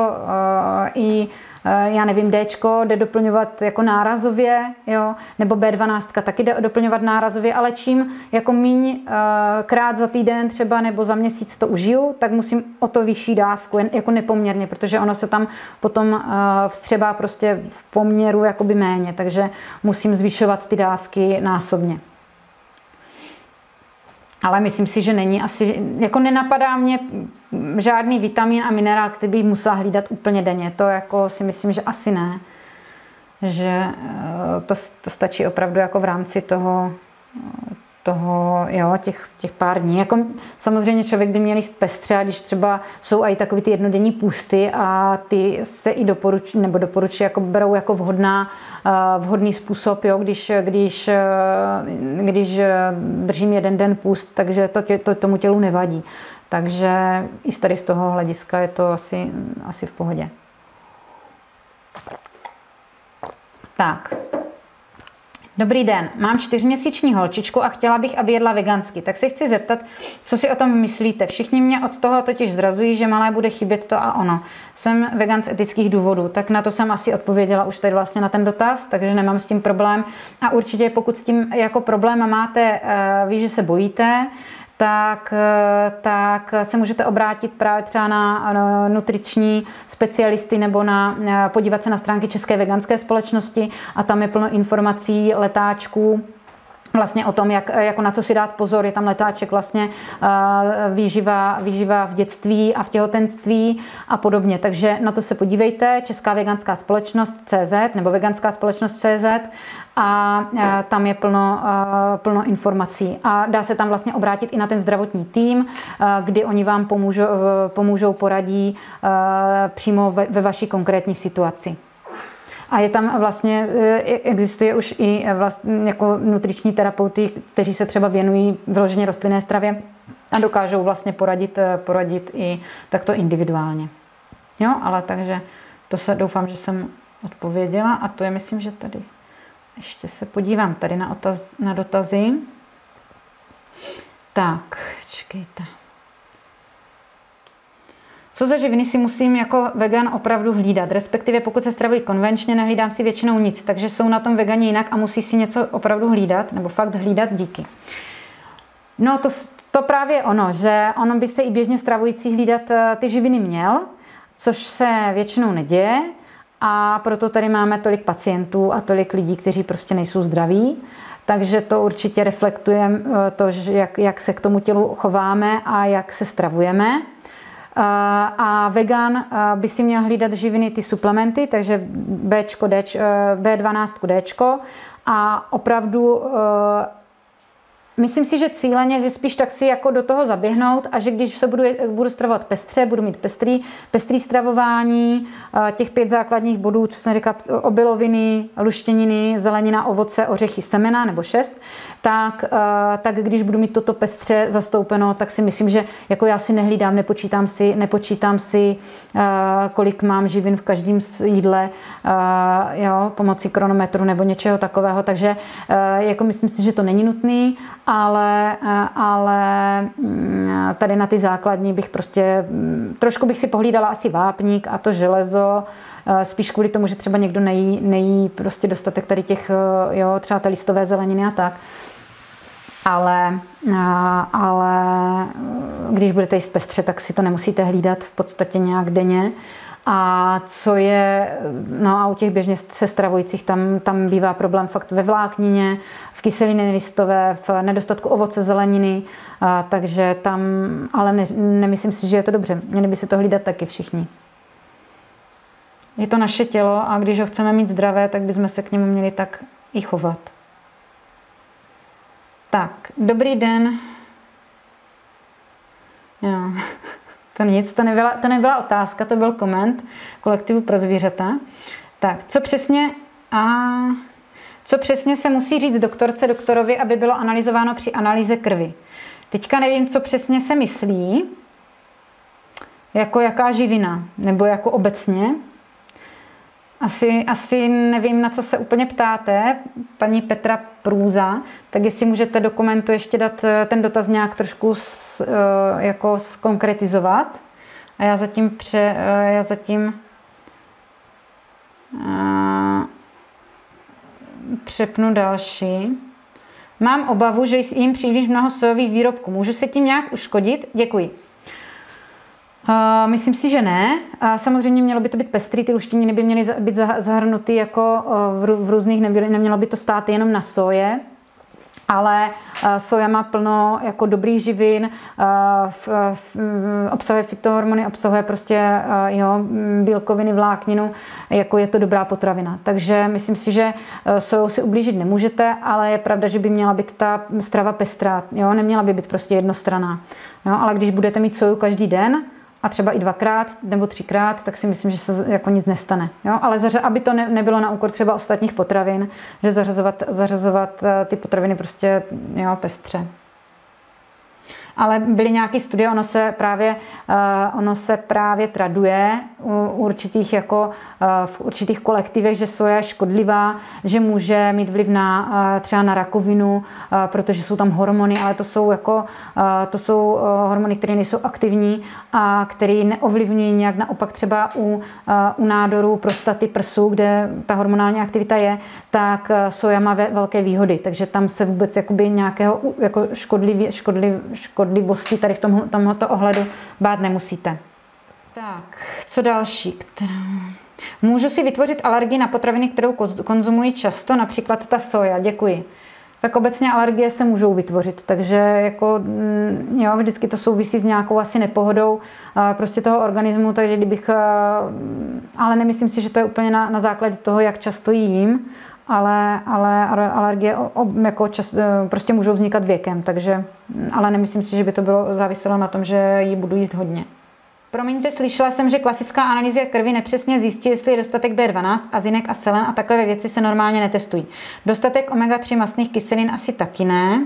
já nevím, Dčko jde doplňovat jako nárazově, jo, nebo B12 taky jde doplňovat nárazově, ale čím jako míň krát za týden třeba nebo za měsíc to užiju, tak musím o to vyšší dávku, jako nepoměrně, protože ono se tam potom vstřebá prostě v poměru jakoby méně, takže musím zvyšovat ty dávky násobně. Ale myslím si, že není asi, jako nenapadá mě žádný vitamin a minerál, který bych musela hlídat úplně denně. To jako si myslím, že asi ne. Že to stačí opravdu jako v rámci toho těch pár dní. Jako samozřejmě člověk by měl jíst pestře, a když třeba jsou i takový ty jednodenní půsty a ty se i doporučují, jako berou jako vhodný způsob, jo, když držím jeden den půst, takže to tomu tělu nevadí. Takže i tady z toho hlediska je to asi v pohodě. Tak. Dobrý den, mám 4měsíční holčičku a chtěla bych, aby jedla vegansky. Tak se chci zeptat, co si o tom myslíte. Všichni mě od toho totiž zrazují, že malé bude chybět to a ono. Jsem vegan z etických důvodů, tak na to jsem asi odpověděla už tady vlastně na ten dotaz, takže nemám s tím problém. A určitě pokud s tím jako problém máte, víš, že se bojíte, tak se můžete obrátit právě třeba na nutriční specialisty nebo podívat se na stránky České veganské společnosti a tam je plno informací, letáčků, vlastně o tom, jako na co si dát pozor. Je tam letáček vlastně výživa v dětství a v těhotenství a podobně. Takže na to se podívejte, Česká veganská společnost CZ nebo veganská společnost CZ a tam je plno informací. A dá se tam vlastně obrátit i na ten zdravotní tým, kdy oni vám pomůžou, poradí přímo ve vaší konkrétní situaci. A je tam vlastně, existuje už i vlastně jako nutriční terapeuty, kteří se třeba věnují vyloženě rostlinné stravě a dokážou vlastně poradit i takto individuálně. Jo, ale takže doufám, že jsem odpověděla a to je, myslím, že tady ještě se podívám tady na dotazy. Tak, čekejte. Co za živiny si musím jako vegan opravdu hlídat? Respektive pokud se stravuji konvenčně, nehlídám si většinou nic, takže jsou na tom vegani jinak a musí si něco opravdu hlídat, nebo fakt hlídat, díky. No to právě ono, že ono by se i běžně stravující hlídat ty živiny měl, což se většinou neděje a proto tady máme tolik pacientů a tolik lidí, kteří prostě nejsou zdraví. Takže to určitě reflektuje to, jak se k tomu tělu chováme a jak se stravujeme. A vegan by si měl hlídat živiny, ty suplementy, takže B12, Dčko a opravdu myslím si, že cíleně, že spíš tak si jako do toho zaběhnout a že když se budu stravovat pestře, budu mít pestrý stravování, těch 5 základních bodů, co jsem říkala, obiloviny, luštěniny, zelenina, ovoce, ořechy, semena nebo 6, tak když budu mít toto pestře zastoupeno, tak si myslím, že jako já si nehlídám, nepočítám si, kolik mám živin v každém jídle, pomocí kronometru nebo něčeho takového, takže jako myslím si, že to není nutný. ale tady na ty základní bych prostě, trošku bych si pohlídala asi vápník a to železo, spíš kvůli tomu, že třeba někdo nejí prostě dostatek tady těch, jo, třeba té listové zeleniny a tak. Ale když budete jíst pestře, tak si to nemusíte hlídat v podstatě nějak denně. A co je, no a u těch běžně se stravujících, tam bývá problém fakt ve vláknině, v kyselině listové, v nedostatku ovoce, zeleniny, takže tam, ale nemyslím si, že je to dobře. Měli by si to hlídat taky všichni. Je to naše tělo a když ho chceme mít zdravé, tak bychom se k němu měli tak i chovat. Tak, dobrý den. Jo. To nebyla otázka, to byl koment kolektivu pro zvířata. Tak, co přesně se musí říct doktorovi, aby bylo analyzováno při analýze krvi? Teďka nevím, co přesně se myslí, jako jaká živina, nebo jako obecně. Asi nevím, na co se úplně ptáte, paní Petra Průza, tak jestli můžete do komentu ještě dát ten dotaz nějak trošku jako zkonkretizovat. A já zatím přepnu další. Mám obavu, že jím příliš mnoho sojových výrobků. Můžu se tím nějak uškodit? Děkuji. Myslím si, že ne. Samozřejmě mělo by to být pestrý, ty luštěniny by měly být zahrnuty jako v různých, nemělo by to stát jenom na soje, ale soja má plno jako dobrých živin, obsahuje fytohormony, obsahuje prostě bílkoviny, vlákninu, jako je to dobrá potravina. Takže myslím si, že sojou si ublížit nemůžete, ale je pravda, že by měla být ta strava pestrá, jo? Neměla by být prostě jednostranná. Jo? Ale když budete mít soju každý den, a třeba i 2x nebo 3x, tak si myslím, že se jako nic nestane. Jo? Ale aby to nebylo na úkor třeba ostatních potravin, že zařazovat ty potraviny prostě pestře. Ale byly nějaké studie, ono se právě traduje v určitých kolektivech, že soja je škodlivá, že může mít vliv třeba na rakovinu, protože jsou tam hormony, ale to jsou hormony, které nejsou aktivní a které neovlivňují nějak, naopak třeba u nádorů prostaty prsu, kde ta hormonální aktivita je, tak soja má velké výhody, takže tam se vůbec nějakého škodlivosti tady v tomto ohledu bát nemusíte. Tak, co další? Můžu si vytvořit alergii na potraviny, kterou konzumuji často, například ta soja. Děkuji. Tak obecně alergie se můžou vytvořit, takže vždycky to souvisí s nějakou asi nepohodou prostě toho organismu, takže ale nemyslím si, že to je úplně na základě toho, jak často jím, ale alergie prostě můžou vznikat věkem, ale nemyslím si, že by to bylo záviselo na tom, že ji budu jíst hodně. Promiňte, slyšela jsem, že klasická analýza krvi nepřesně zjistí, jestli je dostatek B12 a zinek a selen a takové věci se normálně netestují. Dostatek omega-3 mastných kyselin asi taky ne.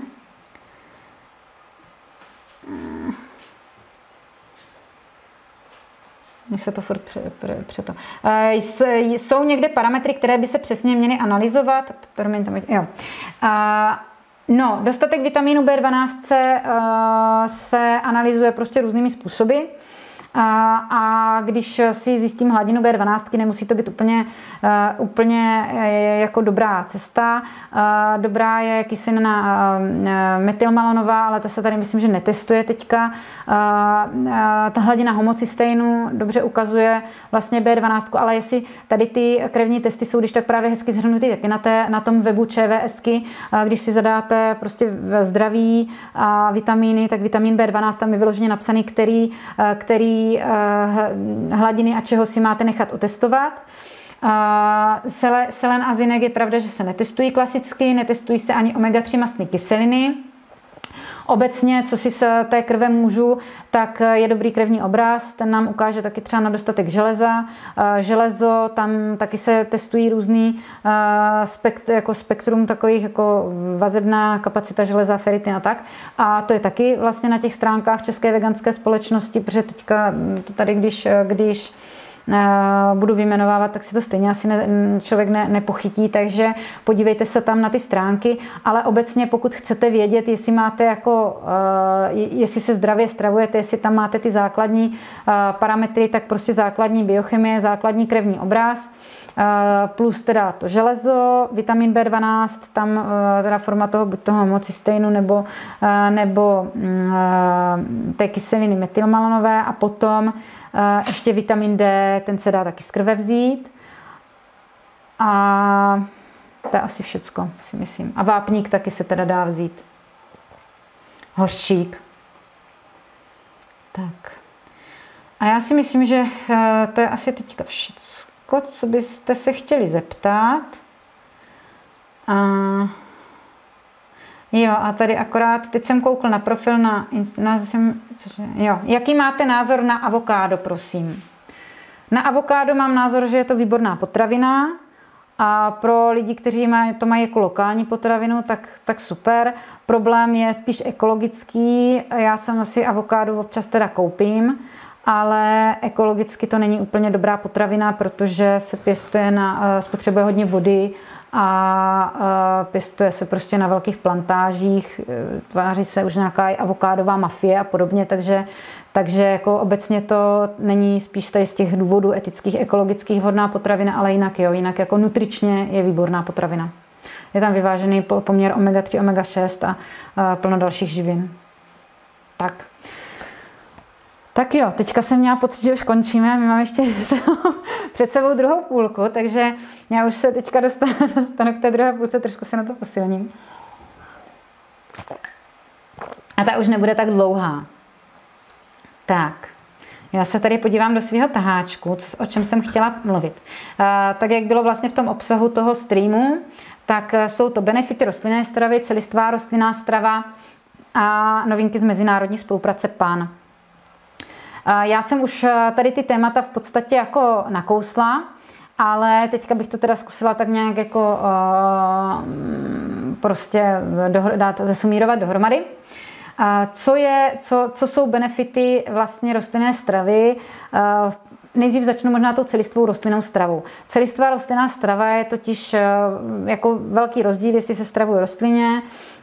Mně se to furt přeto. Jsou někde parametry, které by se přesně měly analyzovat? Promiňte, jo. No, dostatek vitamínu B12 se analyzuje prostě různými způsoby. A když si zjistím hladinu B12, nemusí to být úplně jako dobrá cesta. Dobrá je kyselina metylmalonová, ale ta se tady myslím, že netestuje teďka. Ta hladina homocysteinu dobře ukazuje vlastně B12, ale jestli tady ty krevní testy jsou když tak právě hezky shrnuty taky na tom webu ČVSky, když si zadáte prostě zdraví a vitamíny, tak vitamin B12 tam je vyloženě napsaný, který hladiny a čeho si máte nechat otestovat. Selen a zinek je pravda, že se netestují klasicky, netestují se ani omega-3 mastné kyseliny. Obecně, co si z té krve můžu, tak je dobrý krevní obraz, ten nám ukáže taky třeba na dostatek železa. Železo, tam taky se testují různý spektrum takových jako vazebná kapacita železa, feritin a tak. A to je taky vlastně na těch stránkách České veganské společnosti, protože teďka tady, když budu vyjmenovávat, tak si to stejně asi člověk nepochytí, takže podívejte se tam na ty stránky, ale obecně pokud chcete vědět, jestli máte jako, jestli se zdravě stravujete, jestli tam máte ty základní parametry, tak prostě základní biochemie, základní krevní obráz, plus teda to železo, vitamin B12, tam teda forma toho, buď toho homocysteinu nebo té kyseliny metylmalonové a potom ještě vitamin D, ten se dá taky z krve vzít. A to je asi všecko, si myslím. A vápník taky se teda dá vzít. Hořčík. Tak. A já si myslím, že to je asi teďka všecko, co byste se chtěli zeptat. Jo, a tady akorát, teď jsem koukl na profil jaký máte názor na avokádo, prosím? Na avokádo mám názor, že je to výborná potravina a pro lidi, kteří to mají jako lokální potravinu, tak super. Problém je spíš ekologický. Já jsem asi avokádo občas teda koupím, ale ekologicky to není úplně dobrá potravina, protože se pěstuje spotřebuje hodně vody a pěstuje se prostě na velkých plantážích, tváří se už nějaká avokádová mafie a podobně, takže jako obecně to není spíš tady z těch důvodů etických, ekologických vhodná potravina, ale jinak jo, jinak jako nutričně je výborná potravina. Je tam vyvážený poměr omega-3, omega-6 a plno dalších živin. Tak jo, teďka jsem měla pocit, že už končíme, my máme ještě před sebou druhou půlku, takže já už se teďka dostanu k té druhé půlce, trošku se na to posilním. A ta už nebude tak dlouhá. Tak, já se tady podívám do svého taháčku, o čem jsem chtěla mluvit. Tak jak bylo vlastně v tom obsahu toho streamu, tak jsou to benefity rostlinné stravy, celistvá rostlinná strava a novinky z mezinárodní spolupráce PAN. Já jsem už tady ty témata v podstatě jako nakousla, ale teďka bych to teda zkusila tak nějak jako prostě zesumírovat dohromady. Co jsou benefity vlastně rostlinné stravy? Nejdřív začnu možná tou celistvou rostlinnou stravou. Celistvá rostlinná strava je totiž jako velký rozdíl, jestli se stravuje rostlině,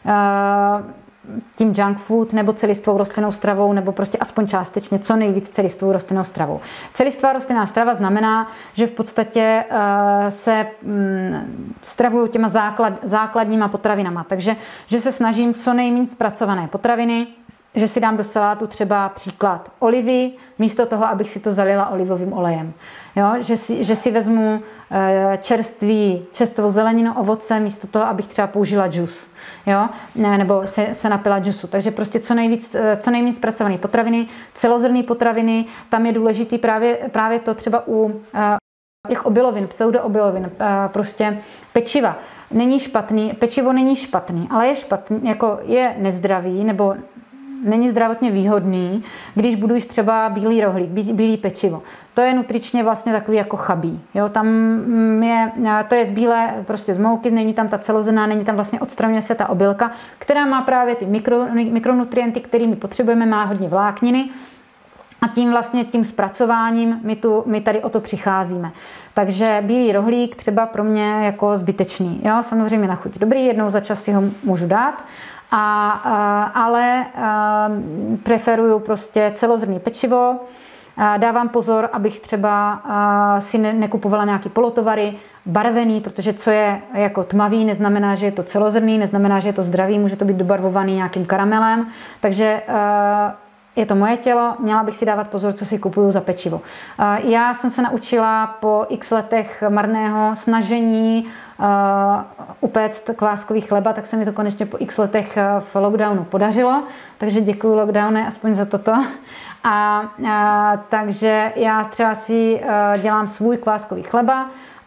tím junk food nebo celistvou rostlinnou stravou, nebo prostě aspoň částečně co nejvíc celistvou rostlinnou stravou. Celistvá rostlinná strava znamená, že v podstatě se stravují těma základníma potravinama. Takže že se snažím co nejméně zpracované potraviny, že si dám do salátu třeba příklad olivy, místo toho, abych si to zalila olivovým olejem. Jo? Že si vezmu čerstvou zeleninu, ovoce, místo toho, abych třeba použila džus. Jo? Nebo se napila džusu. Takže prostě co nejméně zpracované potraviny, celozrnné potraviny, tam je důležitý právě to třeba u těch obilovin, pseudoobilovin, prostě pečiva. Pečivo není špatný, ale je špatný, jako je nezdravý nebo není zdravotně výhodný, když budu jíst třeba bílý rohlík, bílý pečivo. To je nutričně vlastně takový jako chabý. Jo, to je z bílé, prostě z mouky, není tam ta celozrnná, není tam vlastně odstraňuje se ta obilka, která má právě ty mikronutrienty, kterými potřebujeme, má hodně vlákniny. A tím zpracováním my tady o to přicházíme. Takže bílý rohlík třeba pro mě jako zbytečný. Jo, samozřejmě na chuť dobrý, jednou za čas si ho můžu dát, ale preferuju prostě celozrnný pečivo. Dávám pozor, abych třeba si nekupovala nějaký polotovary, barvený, protože co je jako tmavý, neznamená, že je to celozrnný, neznamená, že je to zdravý, může to být dobarvovaný nějakým karamelem. Takže je to moje tělo, měla bych si dávat pozor, co si kupuju za pečivo. Já jsem se naučila po x letech marného snažení upéct kváskový chleba, tak se mi to konečně po x letech v lockdownu podařilo, takže děkuji lockdowne aspoň za toto. Takže já třeba si dělám svůj kváskový chleba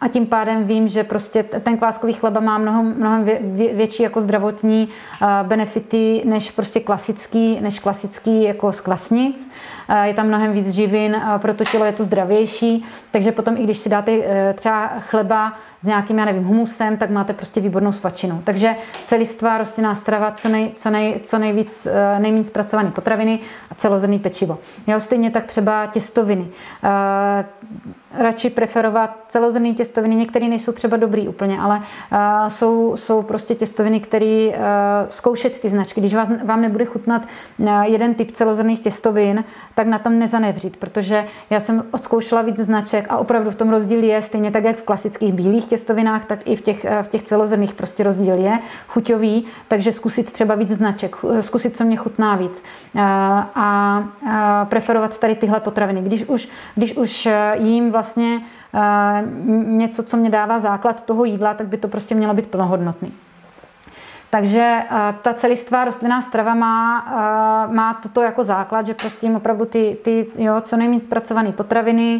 a tím pádem vím, že prostě ten kváskový chleba má mnohem větší jako zdravotní benefity než prostě klasický jako z kvasnic. Je tam mnohem víc živin, pro to tělo je to zdravější, takže potom i když si dáte třeba chleba s nějakým, já nevím, humusem, tak máte prostě výbornou svačinu. Takže celistvá rostlinná strava, nejméně zpracované potraviny a celozrnný pečivo. Jo, stejně tak třeba těstoviny. Radši preferovat celozrnný těstoviny, některé nejsou třeba dobrý úplně, ale jsou prostě těstoviny, které zkoušet ty značky. Když vám nebude chutnat jeden typ celozrnných těstovin, tak na tom nezanevřít, protože já jsem odzkoušela víc značek a opravdu v tom rozdíl je, stejně tak, jak v klasických bílých těstovinách, tak i v těch celozrnných prostě rozdíl je chuťový, takže zkusit třeba víc značek, zkusit, co mě chutná víc a preferovat tady tyhle potraviny. Když už jím vlastně něco, co mě dává základ toho jídla, tak by to prostě mělo být plnohodnotný. Takže ta celistvá rostlinná strava má toto jako základ, že prostě jim opravdu ty co nejméně zpracované potraviny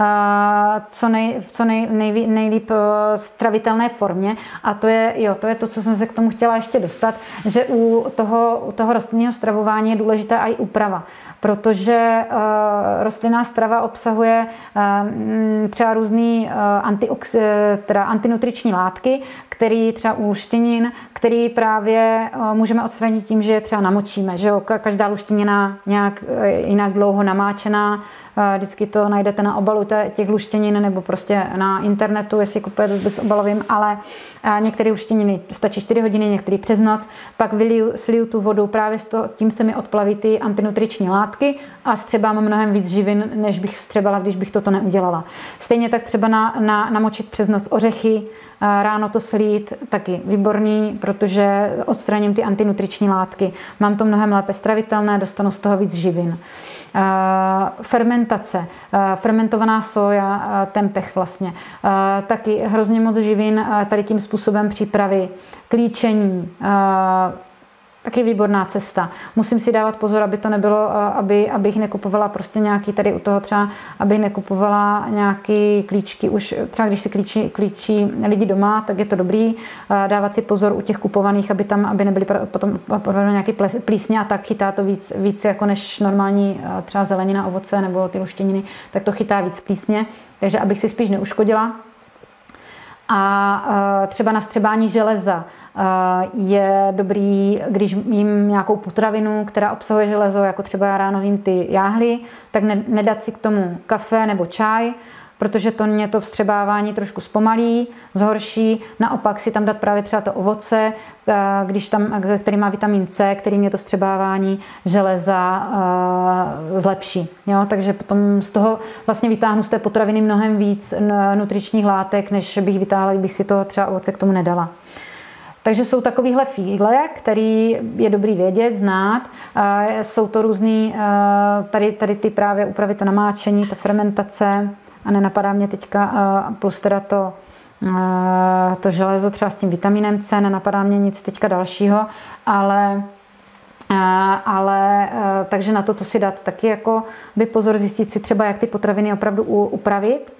v co nejlíp stravitelné formě. A to je to, co jsem se k tomu chtěla ještě dostat, že u toho rostlinného stravování je důležitá i úprava, protože rostlinná strava obsahuje třeba různé antinutriční látky, které třeba u luštěnin, který právě můžeme odstranit tím, že je třeba namočíme, že jo? Každá luštěnina nějak jinak dlouho namáčená, vždycky to najdete na obalu těch luštěnin nebo prostě na internetu, jestli kupujete bezobalovým, ale některé luštěniny stačí 4 hodiny, některé přes noc, pak sliju tu vodu, právě tím se mi odplaví ty antinutriční látky a střebám mnohem víc živin, než bych vstřebala, když bych toto neudělala. Stejně tak třeba namočit přes noc ořechy, ráno to slít, taky výborný, protože odstraním ty antinutriční látky. Mám to mnohem lépe stravitelné, dostanu z toho víc živin. Fermentace, fermentovaná soja, tempeh vlastně. Taky hrozně moc živin tady tím způsobem přípravy, klíčení, taky výborná cesta. Musím si dávat pozor, aby to nebylo, abych nekupovala prostě nějaký tady u toho třeba, abych nekupovala nějaký klíčky už, třeba když si klíčí lidi doma, tak je to dobrý. Dávat si pozor u těch kupovaných, aby nebyly potom nějaký plísně a tak chytá to víc jako než normální třeba zelenina, ovoce nebo ty luštěniny, tak to chytá víc plísně, takže abych si spíš neuškodila. A třeba na vstřebání železa je dobrý, když jím nějakou potravinu, která obsahuje železo, jako třeba já ráno jím ty jáhly, tak nedat si k tomu kafe nebo čaj, protože to mě to vstřebávání trošku zpomalí, zhorší. Naopak si tam dát právě třeba to ovoce, který má vitamin C, který mě to vstřebávání železa zlepší. Jo? Takže potom z toho vlastně vytáhnu z té potraviny mnohem víc nutričních látek, než bych vytáhla, kdybych si to třeba ovoce k tomu nedala. Takže jsou takovýhle fígle, který je dobrý vědět, znát. Jsou to různý, tady ty právě úpravy, to namáčení, ta fermentace, a nenapadá mě teďka, plus teda to železo třeba s tím vitaminem C, nenapadá mě nic teďka dalšího, ale takže na to si dát taky jako by pozor, zjistit si třeba, jak ty potraviny opravdu upravit.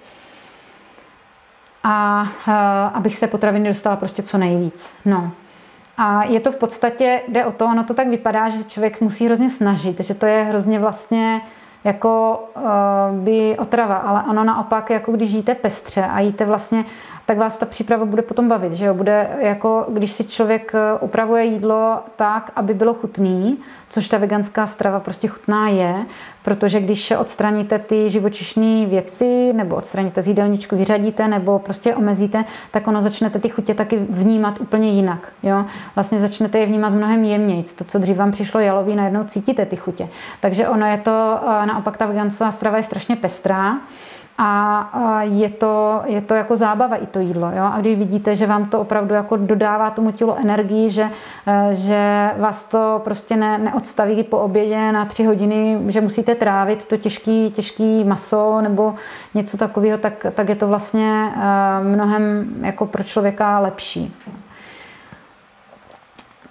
A abych se potraviny dostala prostě co nejvíc. No. A je to v podstatě, jde o to, ono to tak vypadá, že člověk musí hrozně snažit, že to je hrozně vlastně jako by otrava, ale ono naopak, jako když jíte pestře a jíte vlastně, tak vás ta příprava bude potom bavit, že jo? Bude jako, když si člověk upravuje jídlo tak, aby bylo chutný, což ta veganská strava prostě chutná je, protože když odstraníte ty živočišné věci, nebo odstraníte z jídelníčku, vyřadíte, nebo prostě omezíte, tak ono začnete ty chutě taky vnímat úplně jinak, jo? Vlastně začnete je vnímat mnohem jemnějc. To, co dřív vám přišlo jalový, najednou cítíte ty chutě. Takže ono je to, naopak ta veganská strava je strašně pestrá, a je to jako zábava i to jídlo. Jo? A když vidíte, že vám to opravdu jako dodává tomu tělu energii, že vás to prostě neodstaví po obědě na 3 hodiny, že musíte trávit to těžký maso nebo něco takového, tak je to vlastně mnohem jako pro člověka lepší.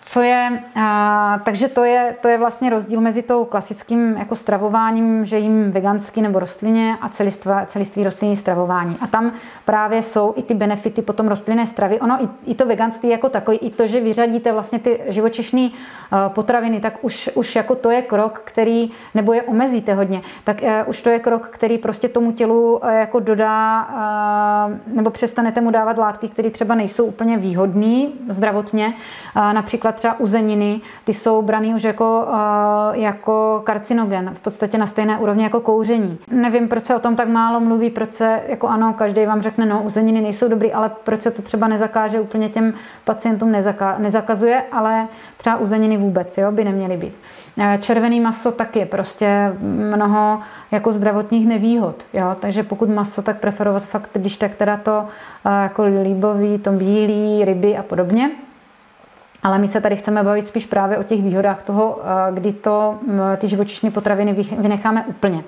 Takže to je vlastně rozdíl mezi tou klasickým jako stravováním, že jím vegansky nebo rostlině a celistvý rostlinný stravování. A tam právě jsou i ty benefity potom rostlinné stravy. Ono i to veganství jako takový, i to, že vyřadíte vlastně ty živočišné potraviny, tak už jako to je krok, který, nebo je omezíte hodně, tak už to je krok, který prostě tomu tělu jako dodá, nebo přestanete mu dávat látky, které třeba nejsou úplně výhodné zdravotně. Například třeba uzeniny, ty jsou braný už jako karcinogen, v podstatě na stejné úrovni jako kouření. Nevím, proč se o tom tak málo mluví, proč se, jako ano, každý vám řekne, no, uzeniny nejsou dobrý, ale proč se to třeba nezakáže, úplně těm pacientům nezakazuje, ale třeba uzeniny vůbec, jo, by neměly být. Červený maso taky, prostě mnoho jako zdravotních nevýhod, jo, takže pokud maso, tak preferovat fakt, když tak teda to jako líbový, to bílý, ryby a podobně. Ale my se tady chceme bavit spíš právě o těch výhodách toho, kdy ty živočišné potraviny vynecháme úplně.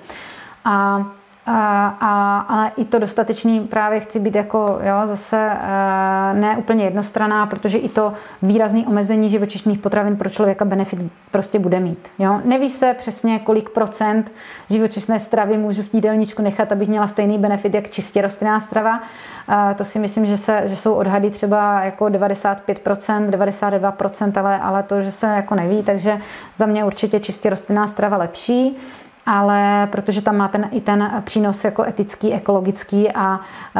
Ale i to dostatečný právě chci být jako, jo, zase ne úplně jednostranná, protože i to výrazné omezení živočišných potravin pro člověka benefit prostě bude mít. Jo. Neví se přesně, kolik procent živočišné stravy můžu v jídelníčku nechat, abych měla stejný benefit jak čistě rostlinná strava. To si myslím, že jsou odhady třeba jako 95%, 92%, ale to, že se jako neví, takže za mě určitě čistě rostlinná strava lepší. Ale protože tam má i ten přínos jako etický, ekologický a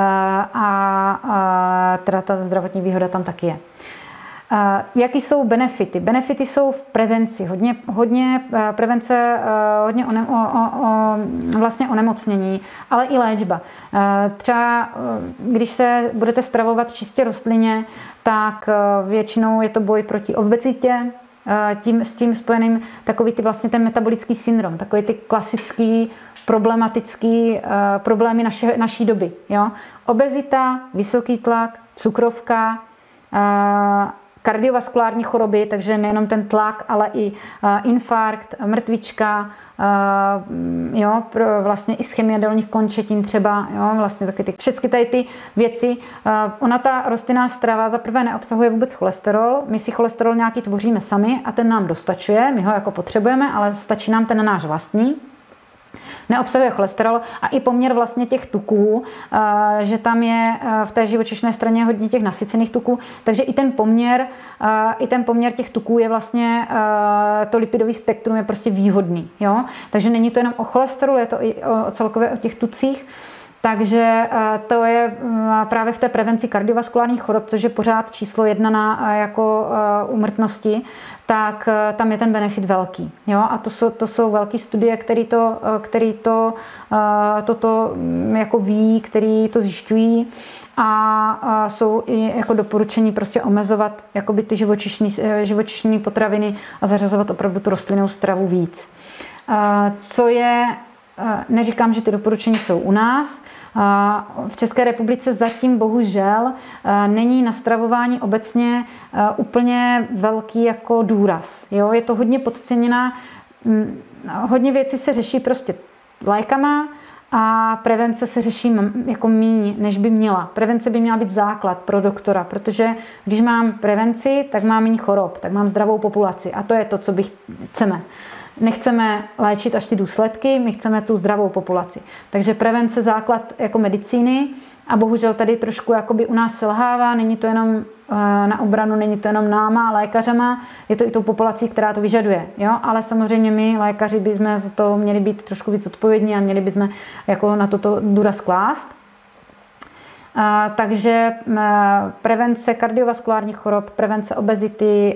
teda ta zdravotní výhoda tam taky je. Jaký jsou benefity? Benefity jsou v prevenci. Hodně prevence, hodně vlastně onemocnění, ale i léčba. Třeba když se budete stravovat čistě rostlině, tak většinou je to boj proti obezitě, s tím spojeným takový vlastně ten metabolický syndrom, takový ty klasický problematický problémy naší doby. Jo? Obezita, vysoký tlak, cukrovka, kardiovaskulární choroby, takže nejenom ten tlak, ale i infarkt, mrtvička, jo, vlastně ischemie dolních končetin třeba, jo, vlastně taky všechny tady ty věci. Ona ta rostlinná strava za prvé neobsahuje vůbec cholesterol, my si cholesterol nějaký tvoříme sami a ten nám dostačuje, my ho jako potřebujeme, ale stačí nám ten náš vlastní. Neobsahuje cholesterol a i poměr vlastně těch tuků, že tam je v té živočišné straně hodně těch nasycených tuků, takže i ten poměr těch tuků je vlastně, to lipidový spektrum je prostě výhodný, jo? Takže není to jenom o cholesterolu, je to i celkově o těch tucích. Takže to je právě v té prevenci kardiovaskulárních chorob, což je pořád číslo 1 na jako úmrtnosti, tak tam je ten benefit velký. Jo? A to jsou velké studie, který toto jako ví, který to zjišťují a jsou i jako doporučení prostě omezovat jakoby ty živočišní potraviny a zařazovat opravdu tu rostlinnou stravu víc. Co je, neříkám, že ty doporučení jsou u nás, v České republice zatím bohužel není na stravování obecně úplně velký jako důraz. Jo? Je to hodně podceněná, hodně věcí se řeší prostě lékama a prevence se řeší jako míň, než by měla. Prevence by měla být základ pro doktora, protože když mám prevenci, tak mám méně chorob, tak mám zdravou populaci a to je to, co chceme. Nechceme léčit až ty důsledky, my chceme tu zdravou populaci. Takže prevence základ jako medicíny a bohužel tady trošku jakoby u nás selhává, není to jenom na obranu, není to jenom náma, lékařema, je to i tou populací, která to vyžaduje. Jo? Ale samozřejmě my, lékaři, bychom za to měli být trošku víc odpovědní a měli bychom jako na toto důraz klást. Takže prevence kardiovaskulárních chorob, prevence obezity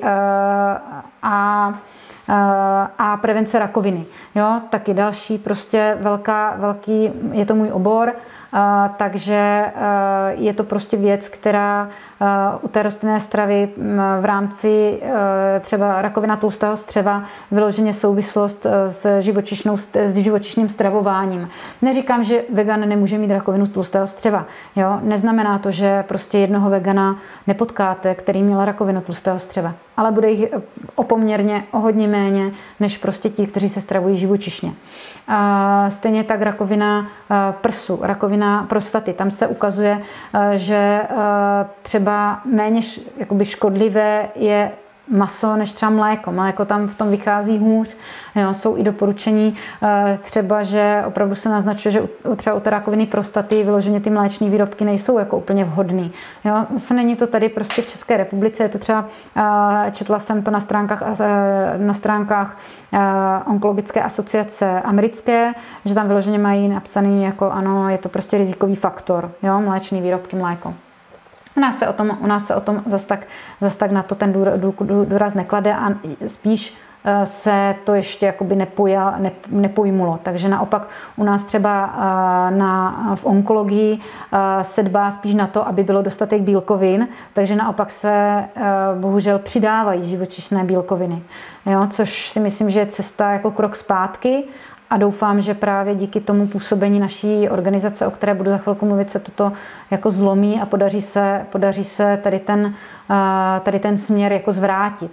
a prevence rakoviny. Jo, taky další prostě velký, je to můj obor, takže je to prostě věc, která u té rostlinné stravy v rámci třeba rakovina tlustého střeva vyloženě souvislost s živočišným stravováním. Neříkám, že vegan nemůže mít rakovinu tlustého střeva. Jo? Neznamená to, že prostě jednoho vegana nepotkáte, který měl rakovinu tlustého střeva. Ale bude jich opoměrně o hodně méně, než prostě ti, kteří se stravují živočišně. Stejně tak rakovina prsu, rakovina prostaty. Tam se ukazuje, že třeba méně jakoby škodlivé je maso než třeba mléko. Mléko tam v tom vychází hůř. Jo, jsou i doporučení třeba, že opravdu se naznačuje, že třeba u té rakoviny prostaty vyloženě ty mléčné výrobky nejsou jako úplně vhodný. Jo, zase není to tady prostě v České republice, je to třeba, četla jsem to na stránkách onkologické asociace americké, že tam vyloženě mají napsaný jako ano, je to prostě rizikový faktor, jo, mléčné výrobky, mléko. U nás se o tom zas tak na to ten důraz neklade a spíš se to ještě jakoby nepojmulo. Takže naopak u nás třeba v onkologii se dbá spíš na to, aby bylo dostatek bílkovin, takže naopak se bohužel přidávají živočišné bílkoviny. Jo, což si myslím, že je cesta jako krok zpátky. A doufám, že právě díky tomu působení naší organizace, o které budu za chvilku mluvit, se toto jako zlomí a podaří se tady ten směr jako zvrátit.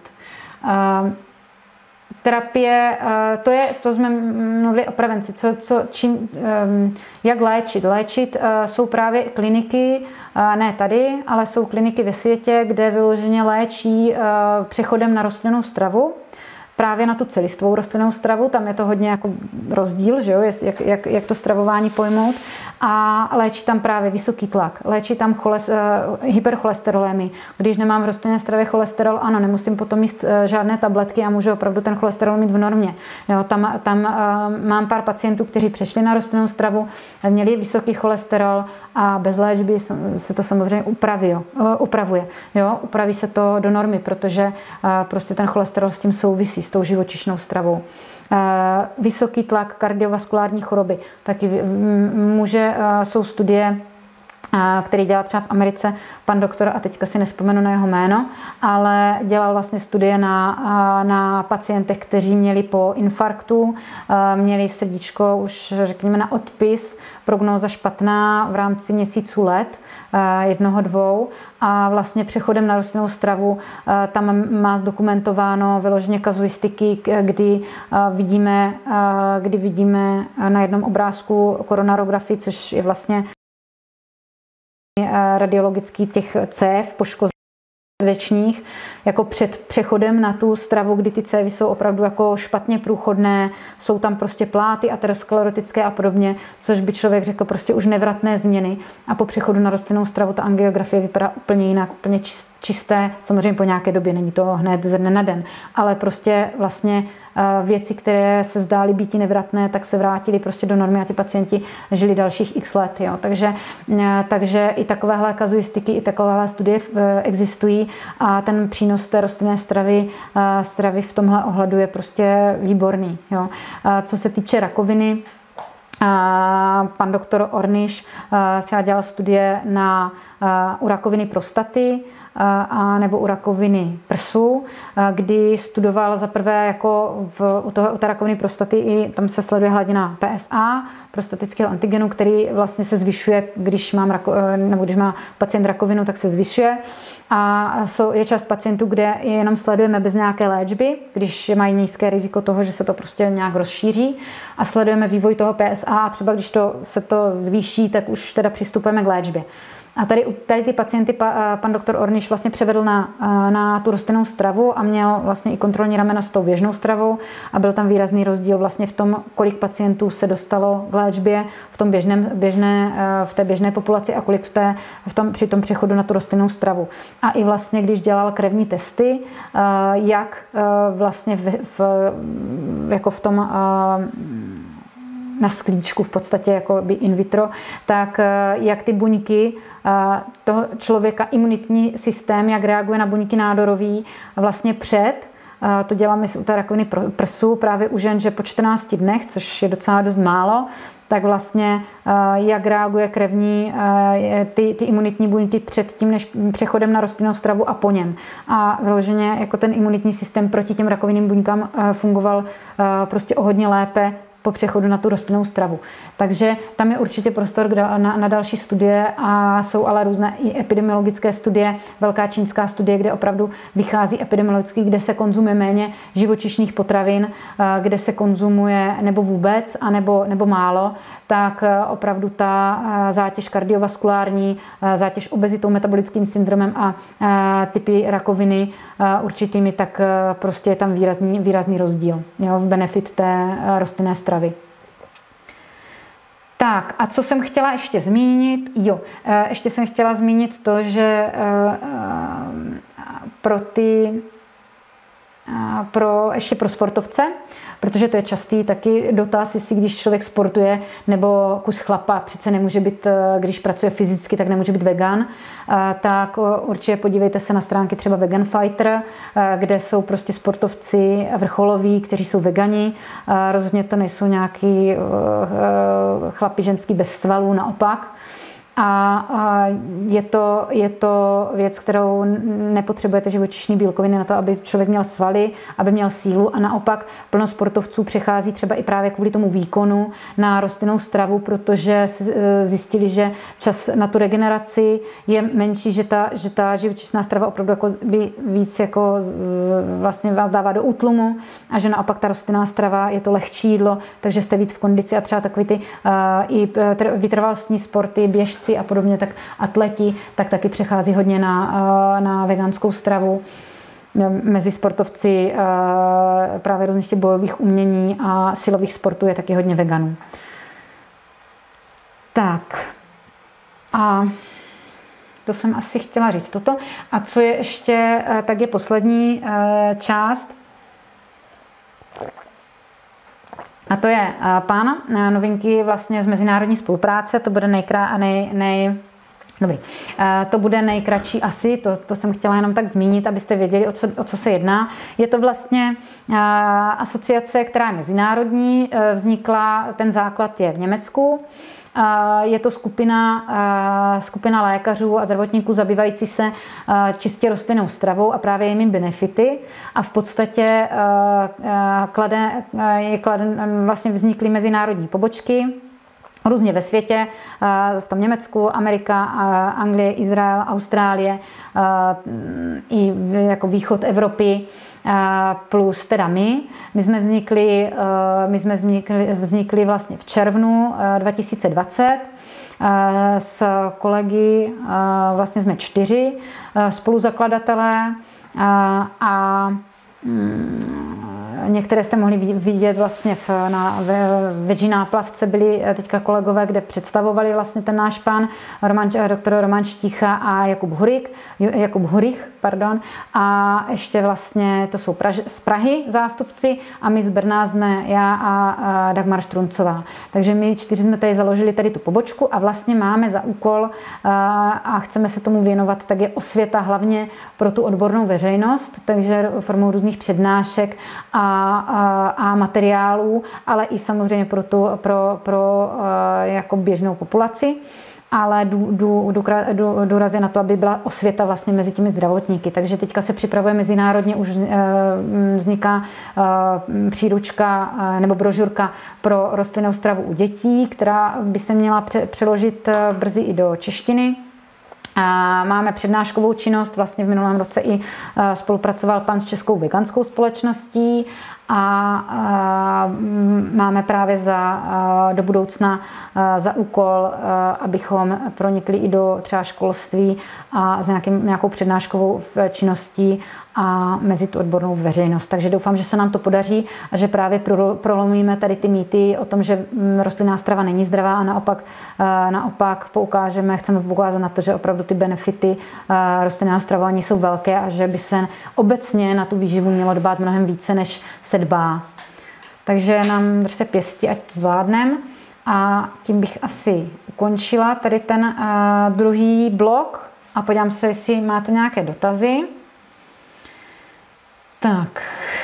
Terapie, to jsme mluvili o prevenci. Jak léčit? Léčit jsou právě kliniky, ne tady, ale jsou kliniky ve světě, kde vyloženě léčí přechodem na rostlinnou stravu. Právě na tu celistvou rostlinnou stravu, tam je to hodně jako rozdíl, že jo, jak to stravování pojmout. A léčí tam právě vysoký tlak, léčí tam hypercholesterolémy. Když nemám v rostlinné stravě cholesterol, ano, nemusím potom jíst žádné tabletky a můžu opravdu ten cholesterol mít v normě. Jo, tam mám pár pacientů, kteří přešli na rostlinnou stravu, měli vysoký cholesterol a bez léčby se to samozřejmě upravuje. Jo, upraví se to do normy, protože prostě ten cholesterol s tím souvisí, s tou živočišnou stravou. Vysoký tlak, kardiovaskulární choroby. Taky jsou studie, který dělal třeba v Americe pan doktor, a teďka si nespomenu na jeho jméno, ale dělal vlastně studie na pacientech, kteří měli po infarktu, měli srdíčko už řekněme na odpis, prognóza špatná v rámci měsíců let, 1, 2, a vlastně přechodem na rostlinnou stravu tam má zdokumentováno vyloženě kazuistiky, kdy vidíme na jednom obrázku koronarografii, což je vlastně radiologický těch cév srdečních, jako před přechodem na tu stravu, kdy ty cévy jsou opravdu jako špatně průchodné, jsou tam prostě pláty aterosklerotické a podobně, což by člověk řekl prostě už nevratné změny. A po přechodu na rostlinnou stravu ta angiografie vypadá úplně jinak, úplně čisté, samozřejmě po nějaké době, není to hned ze dne na den, ale prostě vlastně věci, které se zdály být nevratné, tak se vrátily prostě do normy a ty pacienti žili dalších x let. Jo. Takže i takovéhle kazuistiky, i takovéhle studie existují a ten přínos té rostlinné stravy v tomhle ohledu je prostě výborný. Jo. Co se týče rakoviny, pan doktor Orniš třeba dělal studie u rakoviny prostaty a nebo u rakoviny prsu, kdy studoval zaprvé jako u té rakoviny prostaty, i tam se sleduje hladina PSA, prostatického antigenu, který vlastně se zvyšuje, když má pacient rakovinu, tak se zvyšuje. A je část pacientů, kde je jenom sledujeme bez nějaké léčby, když mají nízké riziko toho, že se to prostě nějak rozšíří, a sledujeme vývoj toho PSA a třeba když se to zvýší, tak už teda přistupujeme k léčbě. A tady ty pacienty pan doktor Orniš vlastně převedl na tu rostlinnou stravu a měl vlastně i kontrolní rameno s tou běžnou stravou a byl tam výrazný rozdíl vlastně v tom, kolik pacientů se dostalo k léčbě v té běžné populaci a kolik při tom přechodu na tu rostlinnou stravu. A i vlastně, když dělal krevní testy, jak vlastně jako v tom na sklíčku v podstatě jako by in vitro, tak jak ty buňky toho člověka, imunitní systém, jak reaguje na buňky nádorový vlastně to děláme u té rakoviny prsu právě u žen, že po 14 dnech, což je docela dost málo, tak vlastně jak reaguje ty imunitní buňky před tím, než přechodem na rostlinnou stravu a po něm. A vyloženě jako ten imunitní systém proti těm rakovinným buňkám fungoval prostě o hodně lépe po přechodu na tu rostlinnou stravu. Takže tam je určitě prostor na další studie a jsou ale různé i epidemiologické studie, velká čínská studie, kde opravdu vychází epidemiologicky, kde se konzumuje méně živočišných potravin, kde se konzumuje nebo vůbec, nebo málo, tak opravdu ta zátěž kardiovaskulární, zátěž obezitou, metabolickým syndromem a typy rakoviny určitými, tak prostě je tam výrazný rozdíl, jo, v benefit té rostlinné stravy. Tak a co jsem chtěla ještě zmínit? Jo, ještě jsem chtěla zmínit to, že ještě pro sportovce, protože to je častý taky dotaz, jestli když člověk sportuje nebo kus chlapa, přece nemůže být, když pracuje fyzicky, tak nemůže být vegan, tak určitě podívejte se na stránky třeba Vegan Fighter, kde jsou prostě sportovci vrcholoví, kteří jsou vegani. Rozhodně to nejsou nějaký chlapi ženský bez svalů, naopak. A je to věc, kterou nepotřebujete živočišní bílkoviny na to, aby člověk měl svaly, aby měl sílu, a naopak plno sportovců přechází třeba i právě kvůli tomu výkonu na rostlinnou stravu, protože zjistili, že čas na tu regeneraci je menší, že ta živočišná strava opravdu jako by víc jako vlastně vás dává do útlumu a že naopak ta rostlinná strava je to lehčí jídlo, takže jste víc v kondici a třeba takový ty i vytrvalostní sporty, běžci a podobně, tak atleti, tak taky přechází hodně na veganskou stravu. Mezi sportovci právě různých bojových umění a silových sportů je taky hodně veganů. Tak. A to jsem asi chtěla říct toto. A co je ještě, tak je poslední část. A to je pán, novinky vlastně z mezinárodní spolupráce, to bude to bude nejkratší asi, to jsem chtěla jenom tak zmínit, abyste věděli, o co se jedná. Je to vlastně asociace, která je mezinárodní, vznikla, ten základ je v Německu. Je to skupina lékařů a zdravotníků zabývající se čistě rostlinnou stravou a právě jejimi benefity. A v podstatě vlastně vznikly mezinárodní pobočky různě ve světě, v tom Německu, Amerika, Anglie, Izrael, Austrálie, i jako východ Evropy, plus teda my. My jsme vznikli vlastně v červnu 2020 s kolegy, vlastně jsme 4 spoluzakladatelé a některé jste mohli vidět vlastně na Veggie náplavce, byli teďka kolegové, kde představovali vlastně ten náš pán, doktor Roman Štícha a Jakub Hurich, a ještě vlastně to jsou z Prahy zástupci a my z Brna jsme já a Dagmar Štruncová. Takže my 4 jsme tady založili tady tu pobočku a vlastně máme za úkol a chceme se tomu věnovat, tak je osvěta hlavně pro tu odbornou veřejnost, takže formou různých přednášek a materiálů, ale i samozřejmě pro jako běžnou populaci. Ale důraz je na to, aby byla osvěta vlastně mezi těmi zdravotníky. Takže teďka se připravuje mezinárodně, už vzniká příručka nebo brožurka pro rostlinnou stravu u dětí, která by se měla přeložit brzy i do češtiny. Máme přednáškovou činnost, vlastně v minulém roce i spolupracoval pan s Českou veganskou společností a máme právě do budoucna za úkol, abychom pronikli i do třeba školství a s nějakou přednáškovou činností a mezi tu odbornou veřejnost. Takže doufám, že se nám to podaří a že právě prolomíme tady ty mýty o tom, že rostlinná strava není zdravá a naopak chceme poukázat na to, že opravdu ty benefity rostlinného stravování jsou velké a že by se obecně na tu výživu mělo dbát mnohem více, než se dbá. Takže nám držte pěsti, ať to zvládneme. A tím bych asi ukončila tady ten druhý blok a podívám se, jestli máte nějaké dotazy. Tak.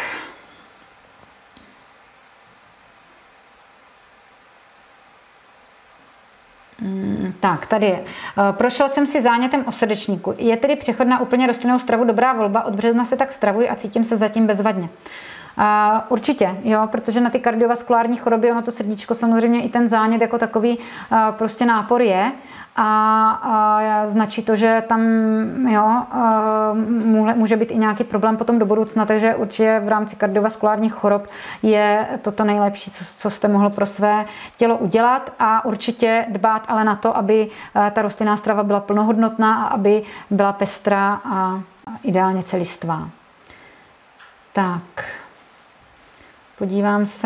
Tak, tady je. Prošel jsem si zánětem o srdečníku. Je tedy přechod na úplně rostlinnou stravu dobrá volba? Od března se tak stravuji a cítím se zatím bezvadně. Určitě, jo, protože na ty kardiovaskulární choroby ono to srdíčko samozřejmě i ten zánět jako takový prostě nápor je a značí to, že tam jo, může být i nějaký problém potom do budoucna, takže určitě v rámci kardiovaskulárních chorob je toto nejlepší, co jste mohl pro své tělo udělat a určitě dbát ale na to, aby ta rostlinná strava byla plnohodnotná a aby byla pestrá a ideálně celistvá. Tak, podívám se.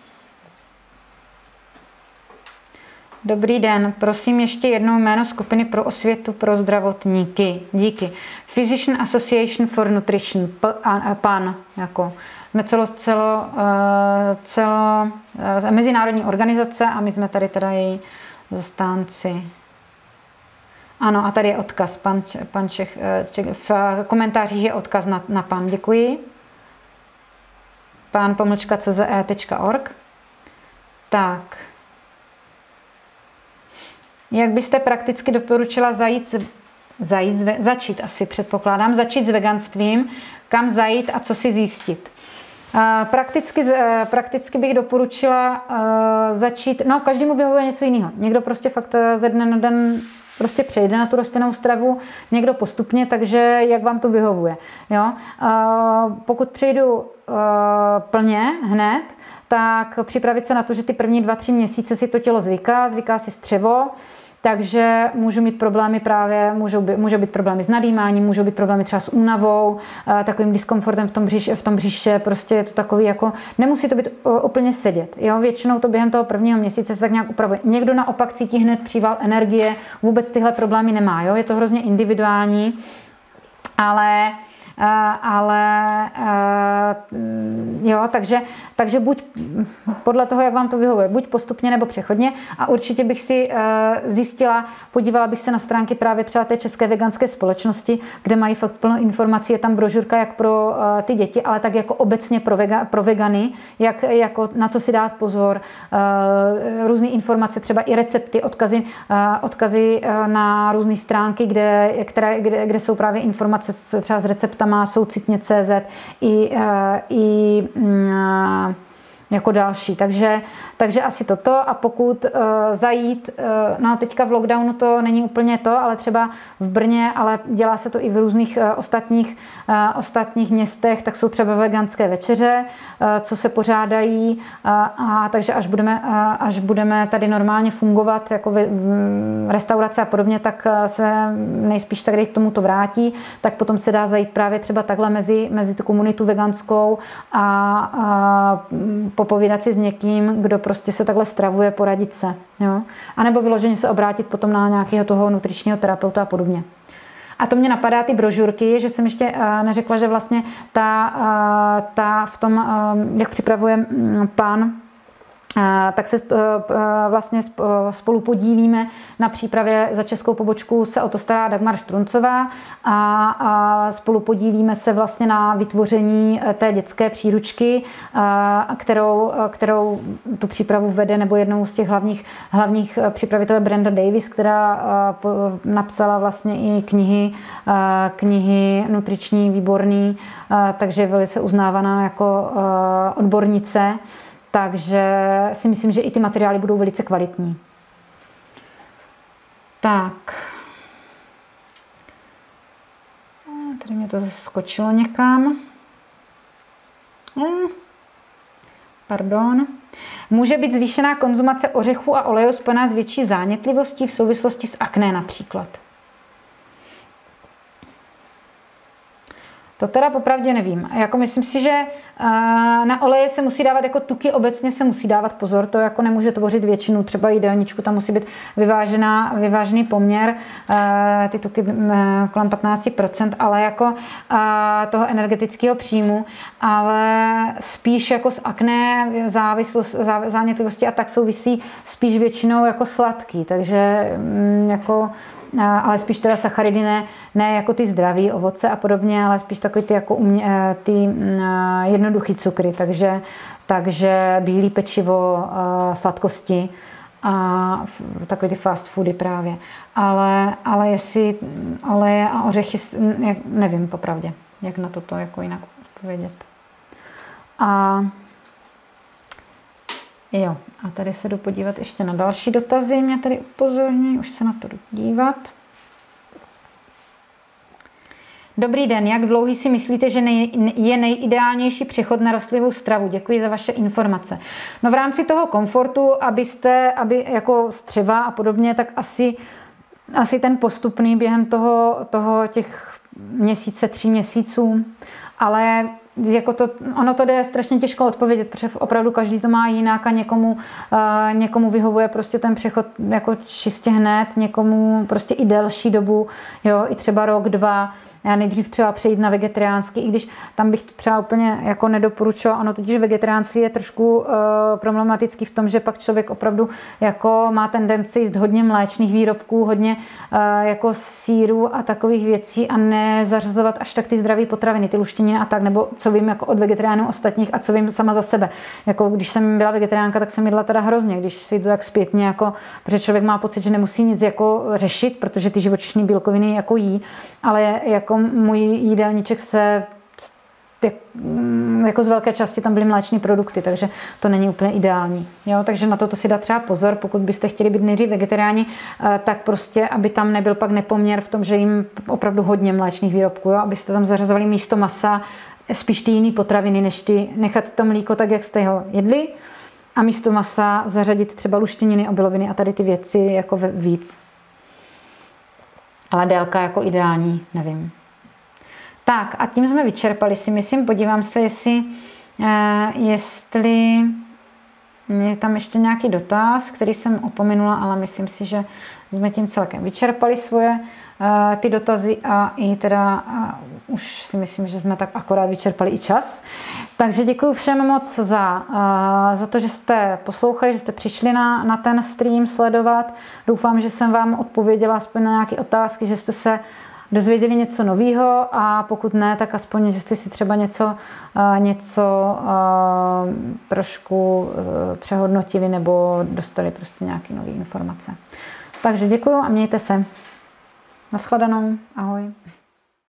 Dobrý den, prosím ještě jednou jméno skupiny pro osvětu pro zdravotníky. Díky. Physician Association for Nutrition, PAN, jako jsme mezinárodní organizace a my jsme tady teda její zastánci. Ano, a tady je odkaz, pan Čech, v komentářích je odkaz na PAN, děkuji. pan-cze.org. Tak. Jak byste prakticky doporučila začít s veganstvím, kam zajít a co si zjistit? Prakticky bych doporučila začít, no každému vyhovuje něco jiného. Někdo prostě fakt ze dne na den prostě přejde na tu rostlinnou stravu, někdo postupně, takže jak vám to vyhovuje. Jo? Pokud přejdu plně hned, tak připravit se na to, že ty první 2-3 měsíce si to tělo zvyká si střevo, takže můžu mít problémy právě, můžou být problémy s nadýmáním, můžou být problémy třeba s únavou, takovým diskomfortem v tom břiše, prostě je to takový jako, nemusí to být úplně sedět, jo, většinou to během toho prvního měsíce se tak nějak upravuje. Někdo naopak cítí hned příval energie, vůbec tyhle problémy nemá, jo, je to hrozně individuální, ale jo, takže buď podle toho, jak vám to vyhovuje, buď postupně nebo přechodně a určitě bych si podívala bych se na stránky právě třeba té České veganské společnosti, kde mají fakt plno informací, je tam brožurka jak pro ty děti, ale tak jako obecně pro vegany, jako na co si dát pozor, různé informace, třeba i recepty, odkazy na různé stránky, kde jsou právě informace třeba s receptama, soucitně.cz i jako další. Takže asi toto a pokud zajít, no teďka v lockdownu to není úplně to, ale třeba v Brně, ale dělá se to i v různých ostatních městech, tak jsou třeba veganské večeře, co se pořádají a takže až budeme tady normálně fungovat jako restaurace a podobně, tak se nejspíš tak k tomuto vrátí, tak potom se dá zajít právě třeba takhle mezi tu komunitu veganskou a popovídat si s někým, kdo prostě se takhle stravuje, poradit se. Jo? A nebo vyloženě se obrátit potom na nějakého toho nutričního terapeuta a podobně. A to mě napadá ty brožurky, že jsem ještě neřekla, že vlastně ta v tom, jak připravuje PAN, tak se vlastně spolu podílíme na přípravě. Za českou pobočku se o to stará Dagmar Štruncová a spolu podílíme se vlastně na vytvoření té dětské příručky, kterou tu přípravu vede, nebo jednou z těch hlavních přípravitelů Brenda Davis, která napsala vlastně i knihy nutriční, výborný, takže je velice uznávaná jako odbornice. Takže si myslím, že i ty materiály budou velice kvalitní. Tak. Tady mě to zase skočilo někam. Pardon. Může být zvýšená konzumace ořechů a olejů spojená s větší zánětlivostí v souvislosti s akné například. To teda popravdě nevím. Jako myslím si, že na oleje se musí dávat jako tuky, obecně se musí dávat pozor, to jako nemůže tvořit většinu, třeba jídelníčku, tam musí být vyvážený poměr, ty tuky kolem 15%, ale jako toho energetického příjmu, ale spíš jako s akné, zánětlivosti a tak souvisí spíš většinou jako sladký, takže jako ale spíš teda sacharidy ne jako ty zdraví ovoce a podobně, ale spíš takový ty jako ty jednoduchý cukry, takže bílý pečivo, sladkosti a takový ty fast foody právě. Ale jestli oleje a ořechy, nevím popravdě, jak na toto jako jinak odpovědět. A jo, a tady se jdu podívat ještě na další dotazy, mě tady upozorňují, už se na to jdu dívat. Dobrý den, jak dlouhý si myslíte, že je nejideálnější přechod na rostlinnou stravu? Děkuji za vaše informace. No v rámci toho komfortu, aby jako střeva a podobně, tak asi ten postupný během toho těch měsíce, 3 měsíců, ale jako ono to jde strašně těžko odpovědět, protože opravdu každý to má jinak a někomu vyhovuje prostě ten přechod jako čistě hned, někomu prostě i delší dobu, jo, i třeba rok, 2. Já nejdřív třeba přejít na vegetariánský, i když tam bych to třeba úplně jako nedoporučovala. Ono totiž vegetariánství je trošku problematický v tom, že pak člověk opravdu jako má tendenci jíst hodně mléčných výrobků, hodně jako sýrů a takových věcí a nezařazovat až tak ty zdravé potraviny, ty luštěniny a tak, nebo co vím jako od vegetariánů ostatních a co vím sama za sebe. Jako když jsem byla vegetariánka, tak jsem jedla teda hrozně, když si to tak zpětně jako, protože člověk má pocit, že nemusí nic jako řešit, protože ty živočišní bílkoviny jako jí, ale jako můj jídelníček se jako z velké části tam byly mléčné produkty, takže to není úplně ideální. Jo? Takže na to si dát třeba pozor, pokud byste chtěli být nejdřív vegetariáni, tak prostě, aby tam nebyl pak nepoměr v tom, že jim opravdu hodně mléčných výrobků, jo? Abyste tam zařazovali místo masa spíš ty jiné potraviny, než nechat to mlíko tak, jak jste ho jedli a místo masa zařadit třeba luštěniny, obiloviny a tady ty věci jako víc. Ale délka jako ideální, nevím. Tak a tím jsme vyčerpali, si myslím, podívám se, jestli je tam ještě nějaký dotaz, který jsem opominula, ale myslím si, že jsme tím celkem vyčerpali svoje ty dotazy a i teda už si myslím, že jsme tak akorát vyčerpali i čas. Takže děkuji všem moc za to, že jste poslouchali, že jste přišli na ten stream sledovat. Doufám, že jsem vám odpověděla aspoň na nějaké otázky, že jste se dozvěděli něco nového a pokud ne, tak aspoň, že jste si třeba něco trošku přehodnotili nebo dostali prostě nějaké nové informace. Takže děkuji a mějte se. Nashledanou. Ahoj.